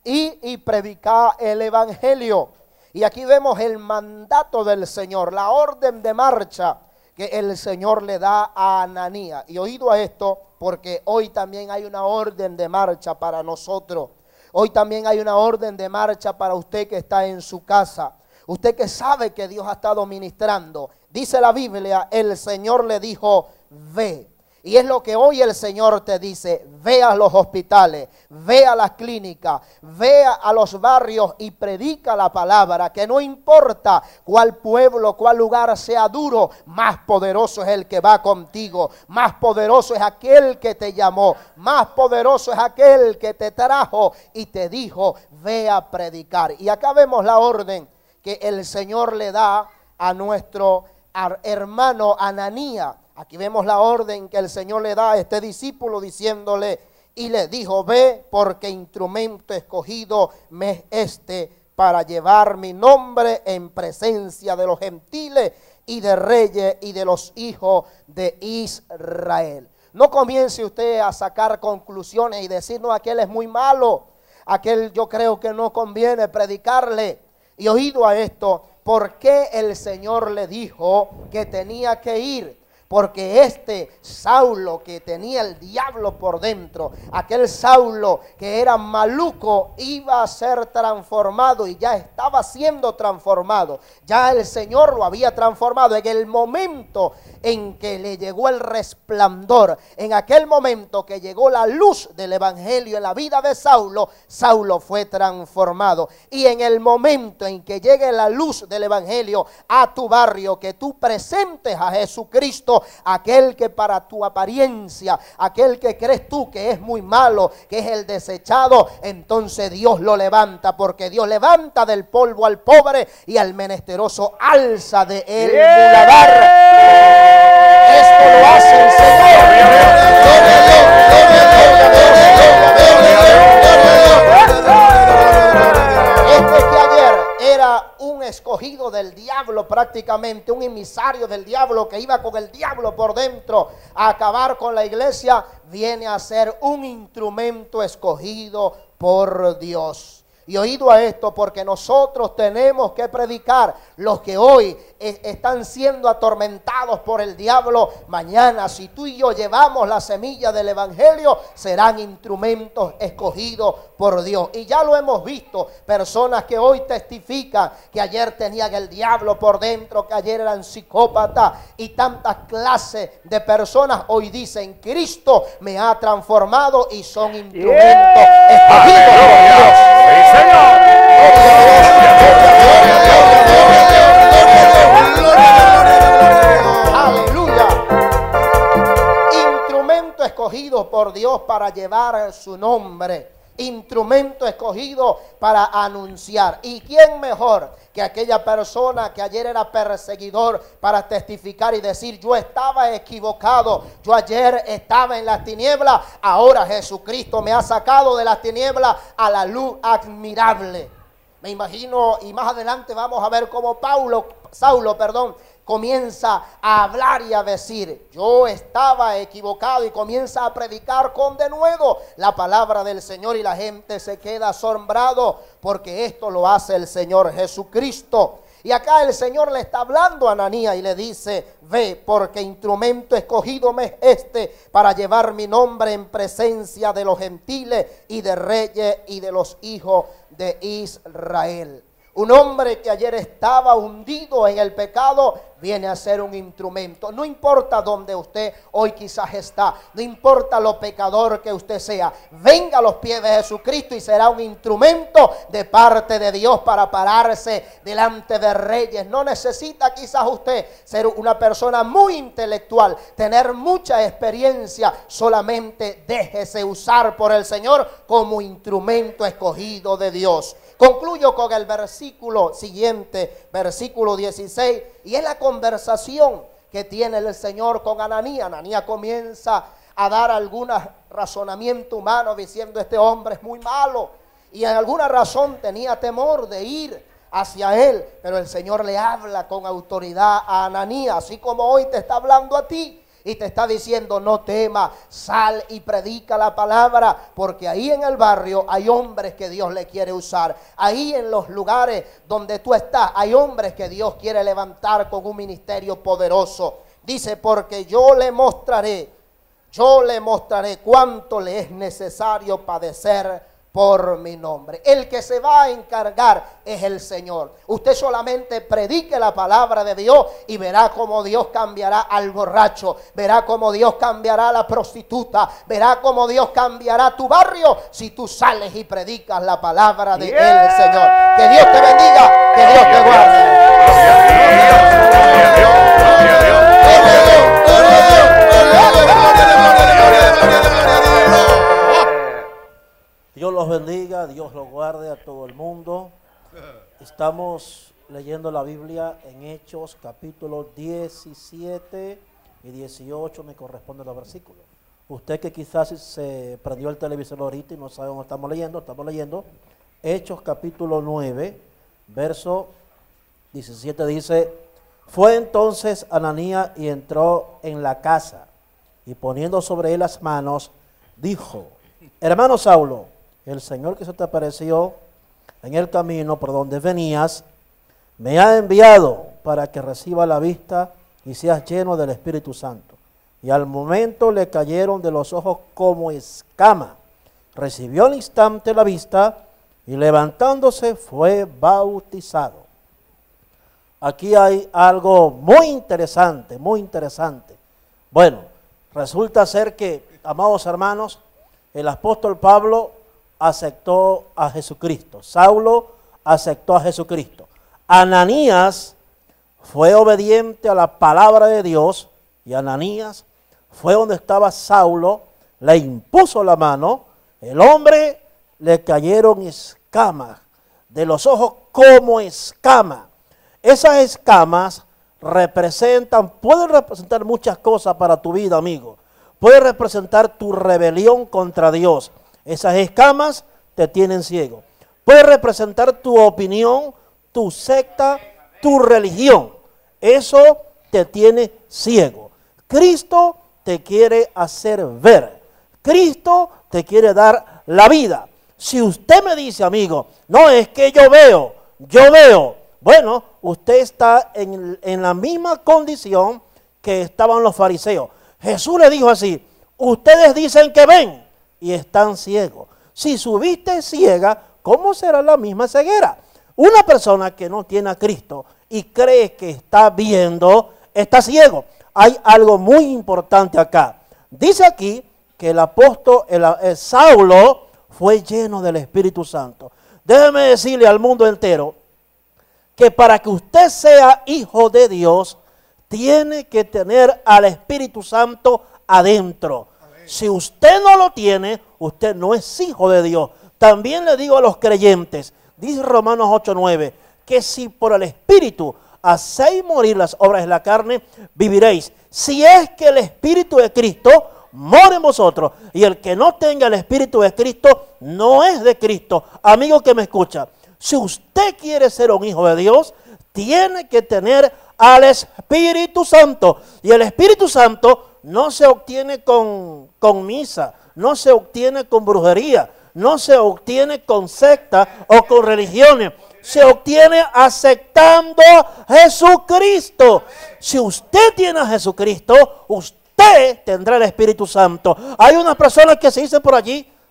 y y predicar el evangelio. Y aquí vemos el mandato del Señor, la orden de marcha que el Señor le da a Ananías. Y oído a esto, porque hoy también hay una orden de marcha para nosotros. Hoy también hay una orden de marcha para usted que está en su casa. Usted que sabe que Dios ha estado ministrando. Dice la Biblia, el Señor le dijo: ve. Y es lo que hoy el Señor te dice: ve a los hospitales, ve a las clínicas, ve a los barrios y predica la palabra, que no importa cuál pueblo, cuál lugar sea duro, más poderoso es el que va contigo, más poderoso es aquel que te llamó, más poderoso es aquel que te trajo y te dijo: ve a predicar. Y acá vemos la orden que el Señor le da a nuestro hermano Ananías. Aquí vemos la orden que el Señor le da a este discípulo diciéndole: y le dijo: ve, porque instrumento escogido me es este para llevar mi nombre en presencia de los gentiles y de reyes y de los hijos de Israel. No comience usted a sacar conclusiones y decir: no, aquel es muy malo, aquel yo creo que no conviene predicarle. Y oído a esto, ¿por qué el Señor le dijo que tenía que ir? Porque este Saulo que tenía el diablo por dentro, aquel Saulo que era maluco, iba a ser transformado y ya estaba siendo transformado. Ya el Señor lo había transformado en el momento en que le llegó el resplandor, en aquel momento que llegó la luz del evangelio en la vida de Saulo, Saulo fue transformado. Y en el momento en que llegue la luz del evangelio a tu barrio, que tú presentes a Jesucristo, aquel que para tu apariencia, aquel que crees tú que es muy malo, que es el desechado, entonces Dios lo levanta, porque Dios levanta del polvo al pobre y al menesteroso alza de él muladar. Esto lo hace el Señor. Este que ayer era un escogido del diablo, prácticamente un emisario del diablo que iba con el diablo por dentro a acabar con la iglesia, viene a ser un instrumento escogido por Dios. Y oído a esto, porque nosotros tenemos que predicar. Los que hoy eh, están siendo atormentados por el diablo, mañana si tú y yo llevamos la semilla del evangelio, serán instrumentos escogidos por Dios. Y ya lo hemos visto, personas que hoy testifican que ayer tenían el diablo por dentro, que ayer eran psicópatas, y tantas clases de personas hoy dicen: Cristo me ha transformado, y son instrumentos yeah. escogidos por Dios. ¡Sí, Señor! ¡Aleluya! Instrumento escogido por Dios para llevar su nombre. Instrumento escogido para anunciar. ¿Y quién mejor que aquella persona que ayer era perseguidor para testificar y decir: yo estaba equivocado, yo ayer estaba en las tinieblas, ahora Jesucristo me ha sacado de las tinieblas a la luz admirable? Me imagino, y más adelante vamos a ver cómo Paulo, Saulo, perdón, comienza a hablar y a decir: yo estaba equivocado, y comienza a predicar con denuedo la palabra del Señor, y la gente se queda asombrado porque esto lo hace el Señor Jesucristo. Y acá el Señor le está hablando a Ananías y le dice: ve, porque instrumento escogido me es este para llevar mi nombre en presencia de los gentiles y de reyes y de los hijos de Israel. Un hombre que ayer estaba hundido en el pecado viene a ser un instrumento. No importa dónde usted hoy quizás está, no importa lo pecador que usted sea, venga a los pies de Jesucristo y será un instrumento de parte de Dios para pararse delante de reyes. No necesita quizás usted ser una persona muy intelectual, tener mucha experiencia, solamente déjese usar por el Señor como instrumento escogido de Dios. Concluyo con el versículo siguiente, versículo dieciséis, y es la conversación que tiene el Señor con Ananías. Ananías comienza a dar algunos razonamientos humanos diciendo: este hombre es muy malo, y en alguna razón tenía temor de ir hacia él, pero el Señor le habla con autoridad a Ananías, así como hoy te está hablando a ti. Y te está diciendo: no temas, sal y predica la palabra, porque ahí en el barrio hay hombres que Dios le quiere usar. Ahí en los lugares donde tú estás hay hombres que Dios quiere levantar con un ministerio poderoso. Dice: porque yo le mostraré, yo le mostraré cuánto le es necesario padecer por mi nombre. El que se va a encargar es el Señor. Usted solamente predique la palabra de Dios y verá cómo Dios cambiará al borracho, verá cómo Dios cambiará a la prostituta, verá cómo Dios cambiará tu barrio si tú sales y predicas la palabra de yeah. Él, Señor. Que Dios te bendiga, que Dios te guarde. Dios los bendiga, Dios los guarde a todo el mundo. Estamos leyendo la Biblia en Hechos capítulo diecisiete y dieciocho, me corresponden los versículos. Usted que quizás se prendió el televisor ahorita y no sabe dónde estamos leyendo, estamos leyendo Hechos capítulo nueve, verso diecisiete, dice: fue entonces Ananías y entró en la casa, y poniendo sobre él las manos, dijo: hermano Saulo, el Señor que se te apareció en el camino por donde venías, me ha enviado para que reciba la vista y seas lleno del Espíritu Santo. Y al momento le cayeron de los ojos como escama. Recibió al instante la vista y levantándose fue bautizado. Aquí hay algo muy interesante, muy interesante. Bueno, resulta ser que, amados hermanos, el apóstol Pablo aceptó a Jesucristo. Saulo aceptó a Jesucristo. Ananías fue obediente a la palabra de Dios, y Ananías fue donde estaba Saulo, le impuso la mano, el hombre le cayeron escamas de los ojos como escamas. Esas escamas representan, pueden representar muchas cosas para tu vida, amigo. Puede representar tu rebelión contra Dios. Esas escamas te tienen ciego. Puede representar tu opinión, tu secta, tu religión. Eso te tiene ciego. Cristo te quiere hacer ver. Cristo te quiere dar la vida. Si usted me dice, amigo, no, es que yo veo, yo veo. Bueno, usted está en, en la misma condición que estaban los fariseos. Jesús le dijo así: ustedes dicen que ven y están ciegos. Si su vista es ciega, ¿cómo será la misma ceguera? Una persona que no tiene a Cristo y cree que está viendo, está ciego. Hay algo muy importante acá. Dice aquí que el apóstol, el, el Saulo, fue lleno del Espíritu Santo. Déjeme decirle al mundo entero que para que usted sea hijo de Dios, tiene que tener al Espíritu Santo adentro. Si usted no lo tiene, usted no es hijo de Dios. También le digo a los creyentes, dice Romanos ocho nueve, que si por el Espíritu hacéis morir las obras de la carne, viviréis. Si es que el Espíritu de Cristo mora en vosotros, y el que no tenga el Espíritu de Cristo no es de Cristo. Amigo que me escucha, si usted quiere ser un hijo de Dios, tiene que tener al Espíritu Santo. Y el Espíritu Santo no se obtiene con, con misa, no se obtiene con brujería, no se obtiene con secta o con religiones. Se obtiene aceptando a Jesucristo. Si usted tiene a Jesucristo, usted tendrá el Espíritu Santo. Hay unas personas que se dicen por allí,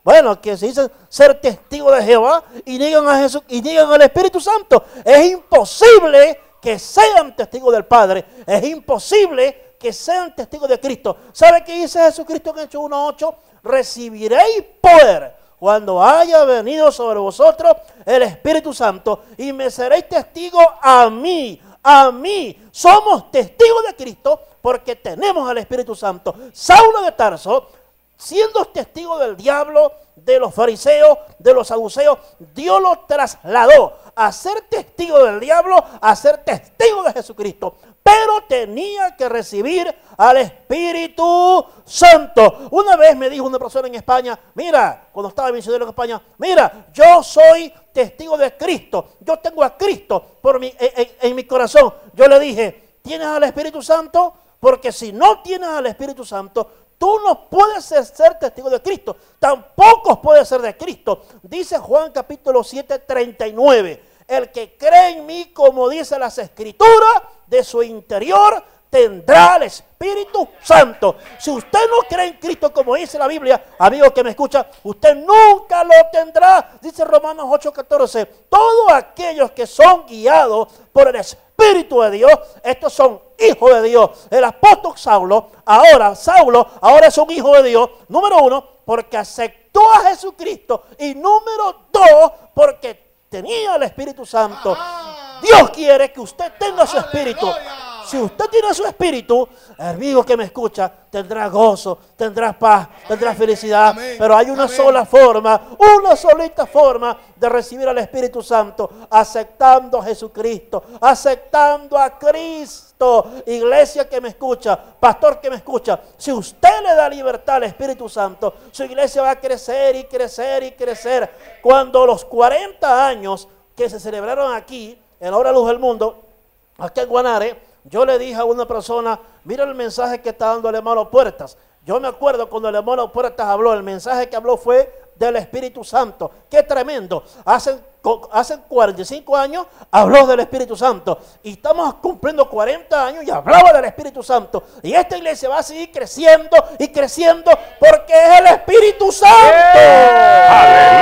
Bueno, que se dicen ser testigos de Jehová y niegan a Jesús y niegan al Espíritu Santo. Es imposible que sean testigos del Padre. Es imposible que sean testigos de Cristo. ¿Sabe qué dice Jesucristo en Hechos uno ocho? Recibiréis poder cuando haya venido sobre vosotros el Espíritu Santo y me seréis testigos a mí, a mí. Somos testigos de Cristo porque tenemos al Espíritu Santo. Saulo de Tarso, siendo testigo del diablo, de los fariseos, de los saduceos, Dios lo trasladó a ser testigo del diablo, a ser testigo de Jesucristo. Pero tenía que recibir al Espíritu Santo. Una vez me dijo una persona en España, mira, cuando estaba misionero en España, mira, yo soy testigo de Cristo. Yo tengo a Cristo por mi, en, en, en mi corazón. Yo le dije, ¿tienes al Espíritu Santo? Porque si no tienes al Espíritu Santo, tú no puedes ser, ser testigo de Cristo. Tampoco puedes ser de Cristo. Dice Juan capítulo siete, treinta y nueve. El que cree en mí, como dice las Escrituras, de su interior tendrá el Espíritu Santo. Si usted no cree en Cristo, como dice la Biblia, amigo que me escucha, usted nunca lo tendrá. Dice Romanos ocho, catorce. Todos aquellos que son guiados por el Espíritu de Dios, estos son hijos de Dios. El apóstol Saulo, ahora, Saulo, ahora es un hijo de Dios. Número uno, porque aceptó a Jesucristo. Y número dos, porque tenía el Espíritu Santo. Ajá. Dios quiere que usted tenga su Espíritu. Si usted tiene su Espíritu, amigo que me escucha, tendrá gozo, tendrá paz, amén, tendrá felicidad. Amén, pero hay una amén. sola forma, una solita forma de recibir al Espíritu Santo, aceptando a Jesucristo, aceptando a Cristo. Iglesia que me escucha, pastor que me escucha, si usted le da libertad al Espíritu Santo, su iglesia va a crecer y crecer y crecer. Cuando los cuarenta años que se celebraron aquí, en la Hora Luz del Mundo, aquí en Guanare, yo le dije a una persona, mira el mensaje que está dando el hermano Puertas. Yo me acuerdo cuando el hermano Puertas habló, el mensaje que habló fue del Espíritu Santo. ¡Qué tremendo! Hace, hace cuarenta y cinco años habló del Espíritu Santo. Y estamos cumpliendo cuarenta años y hablaba del Espíritu Santo. Y esta iglesia va a seguir creciendo y creciendo porque es el Espíritu Santo. Yeah.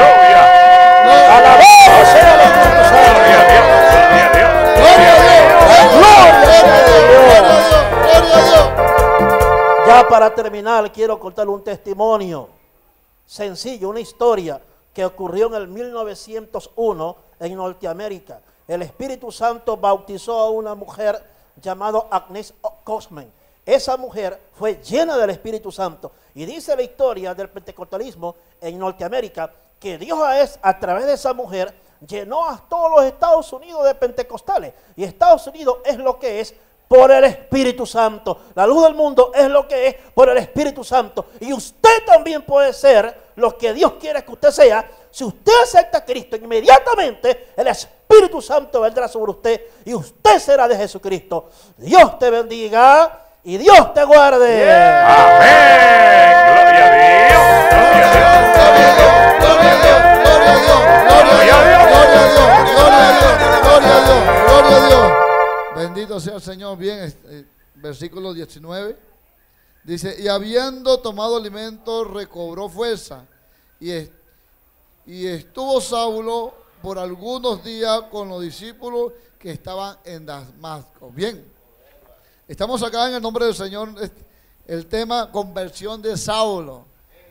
¡Aleluya! ¡Alabado sea el Espíritu Santo! ¡Gloria a Dios! ¡Gloria a Dios! ¡Gloria a Dios! Ya para terminar, quiero contarle un testimonio sencillo, una historia que ocurrió en el mil novecientos uno en Norteamérica. El Espíritu Santo bautizó a una mujer llamada Agnes Cosman. Esa mujer fue llena del Espíritu Santo. Y dice la historia del pentecostalismo en Norteamérica que Dios es, a través de esa mujer llenó a todos los Estados Unidos de pentecostales. Y Estados Unidos es lo que es por el Espíritu Santo. La luz del mundo es lo que es por el Espíritu Santo. Y usted también puede ser lo que Dios quiere que usted sea. Si usted acepta a Cristo, inmediatamente el Espíritu Santo vendrá sobre usted y usted será de Jesucristo. Dios te bendiga y Dios te guarde. Yeah. Amén. Gloria a Dios. Gloria a Dios. Gloria a Dios. Gloria a Dios. Gloria a Dios. Gloria a Dios. Gloria a Dios. Gloria a Dios. Gloria a Dios. Bendito sea el Señor. Bien, eh, versículo diecinueve. Dice, y habiendo tomado alimento, recobró fuerza. Y, es, y estuvo Saulo por algunos días con los discípulos que estaban en Damasco. Bien, estamos acá en el nombre del Señor. El tema conversión de Saulo.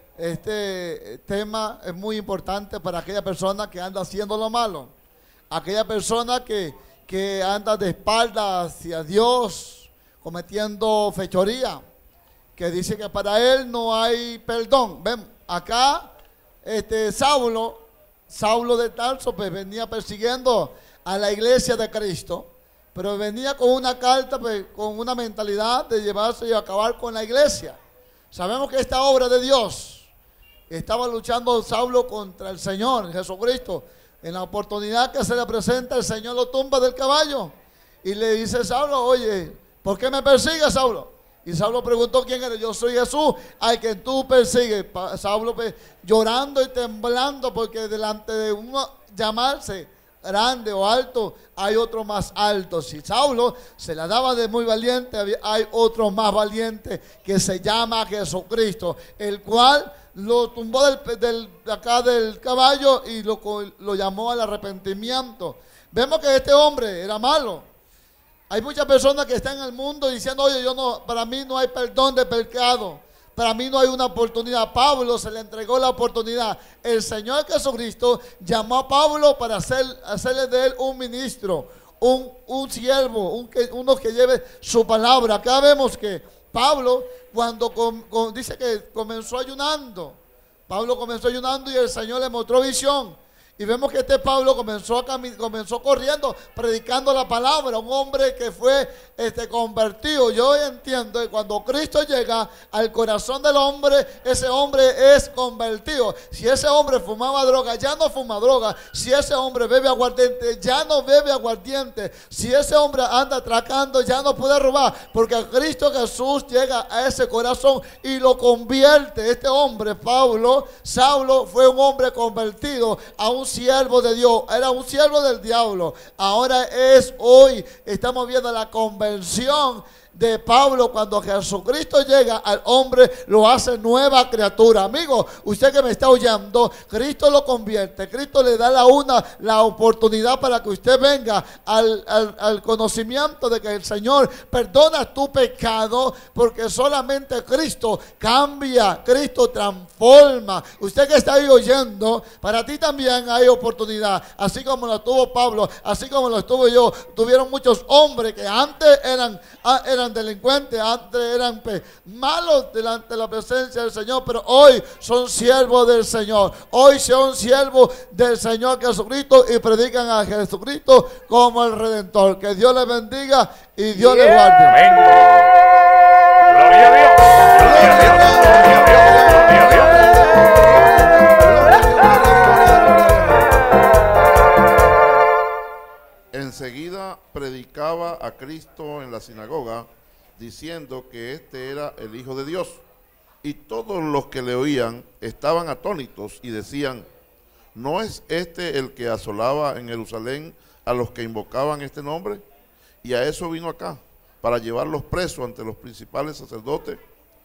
Este tema es muy importante para aquella persona que anda haciendo lo malo. Aquella persona que, que anda de espaldas hacia Dios, cometiendo fechoría, que dice que para él no hay perdón. Ven, acá este Saulo, Saulo de Tarso, pues venía persiguiendo a la iglesia de Cristo, pero venía con una carta, pues, con una mentalidad de llevarse y acabar con la iglesia. Sabemos que esta obra de Dios estaba luchando Saulo contra el Señor Jesucristo. En la oportunidad que se le presenta, el Señor lo tumba del caballo y le dice a Saulo, oye, ¿por qué me persigues, Saulo? Y Saulo preguntó, ¿quién eres? Yo soy Jesús, al que tú persigues. Saulo pues, llorando y temblando porque delante de uno llamarse grande o alto, hay otro más alto. Si Saulo se la daba de muy valiente, hay otro más valiente que se llama Jesucristo, el cual lo tumbó del, del, acá del caballo y lo, lo llamó al arrepentimiento. Vemos que este hombre era malo. Hay muchas personas que están en el mundo diciendo, oye, yo no, para mí no hay perdón de pecado. Para mí no hay una oportunidad. A Pablo se le entregó la oportunidad. El Señor Jesucristo llamó a Pablo para hacer, hacerle de él un ministro, un, un siervo, un que, uno que lleve su palabra. Acá vemos que Pablo, cuando com, com, dice que comenzó ayunando, Pablo comenzó ayunando y el Señor le mostró visión. Y vemos que este Pablo comenzó, a comenzó corriendo, predicando la palabra, un hombre que fue este, convertido. Yo entiendo que cuando Cristo llega al corazón del hombre, ese hombre es convertido. Si ese hombre fumaba droga, ya no fuma droga. Si ese hombre bebe aguardiente, ya no bebe aguardiente. Si ese hombre anda atracando, ya no puede robar, porque Cristo Jesús llega a ese corazón y lo convierte. Este hombre, Pablo, Saulo, fue un hombre convertido a un siervo de Dios. Era un siervo del diablo. Ahora es hoy, estamos viendo la conversión de Pablo. Cuando Jesucristo llega al hombre, lo hace nueva criatura. Amigo, usted que me está oyendo, Cristo lo convierte. Cristo le da la una la oportunidad para que usted venga al, al, al conocimiento de que el Señor perdona tu pecado, porque solamente Cristo cambia, Cristo transforma. Usted que está ahí oyendo, para ti también hay oportunidad, así como lo tuvo Pablo, así como lo estuve yo. Tuvieron muchos hombres que antes eran, eran delincuentes, antes eran pe, malos delante de la presencia del Señor, pero hoy son siervos del Señor. Hoy son siervos del Señor Jesucristo y predican a Jesucristo como el Redentor. Que Dios les bendiga y Dios les guarde. Amén. Gloria a Dios. Gloria a Dios. Gloria a Dios. Gloria a Dios. Enseguida predicaba a Cristo en la sinagoga, diciendo que este era el Hijo de Dios. Y todos los que le oían estaban atónitos y decían, ¿no es este el que asolaba en Jerusalén a los que invocaban este nombre? Y a eso vino acá, para llevarlos presos ante los principales sacerdotes.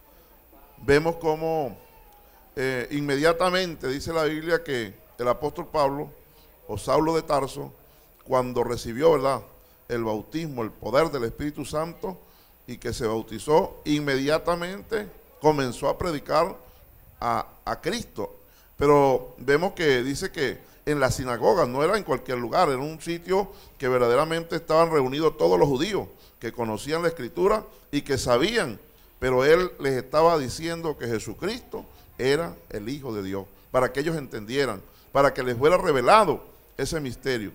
Vemos cómo eh, inmediatamente dice la Biblia que el apóstol Pablo, o Saulo de Tarso, cuando recibió, ¿verdad?, el bautismo, el poder del Espíritu Santo, y que se bautizó, inmediatamente comenzó a predicar a, a Cristo. Pero vemos que dice que en la sinagoga, no era en cualquier lugar, era un sitio que verdaderamente estaban reunidos todos los judíos que conocían la Escritura y que sabían, pero él les estaba diciendo que Jesucristo era el Hijo de Dios, para que ellos entendieran, para que les fuera revelado ese misterio.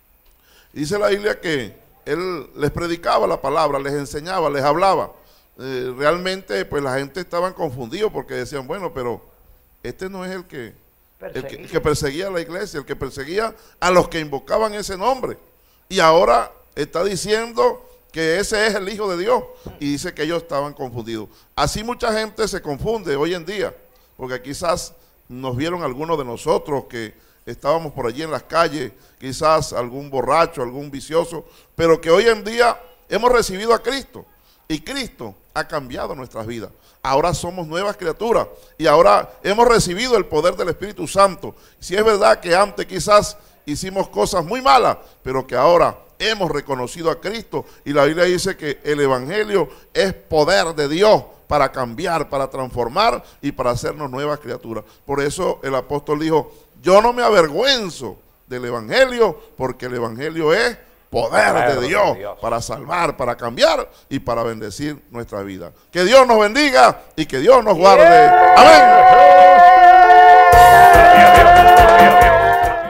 Dice la Biblia que él les predicaba la palabra, les enseñaba, les hablaba. Eh, realmente pues la gente estaba confundida porque decían, bueno, pero este no es el que, el que, el que perseguía a la iglesia, el que perseguía a los que invocaban ese nombre. Y ahora está diciendo que ese es el Hijo de Dios, y dice que ellos estaban confundidos. Así mucha gente se confunde hoy en día, porque quizás nos vieron algunos de nosotros que estábamos por allí en las calles, quizás algún borracho, algún vicioso, pero que hoy en día hemos recibido a Cristo, y Cristo ha cambiado nuestras vidas. Ahora somos nuevas criaturas, y ahora hemos recibido el poder del Espíritu Santo. Si es verdad que antes quizás hicimos cosas muy malas, pero que ahora hemos reconocido a Cristo, y la Biblia dice que el Evangelio es poder de Dios para cambiar, para transformar y para hacernos nuevas criaturas. Por eso el apóstol dijo, yo no me avergüenzo del Evangelio, porque el Evangelio es poder, poder de, Dios, de Dios para salvar, para cambiar y para bendecir nuestra vida. Que Dios nos bendiga y que Dios nos guarde. Amén.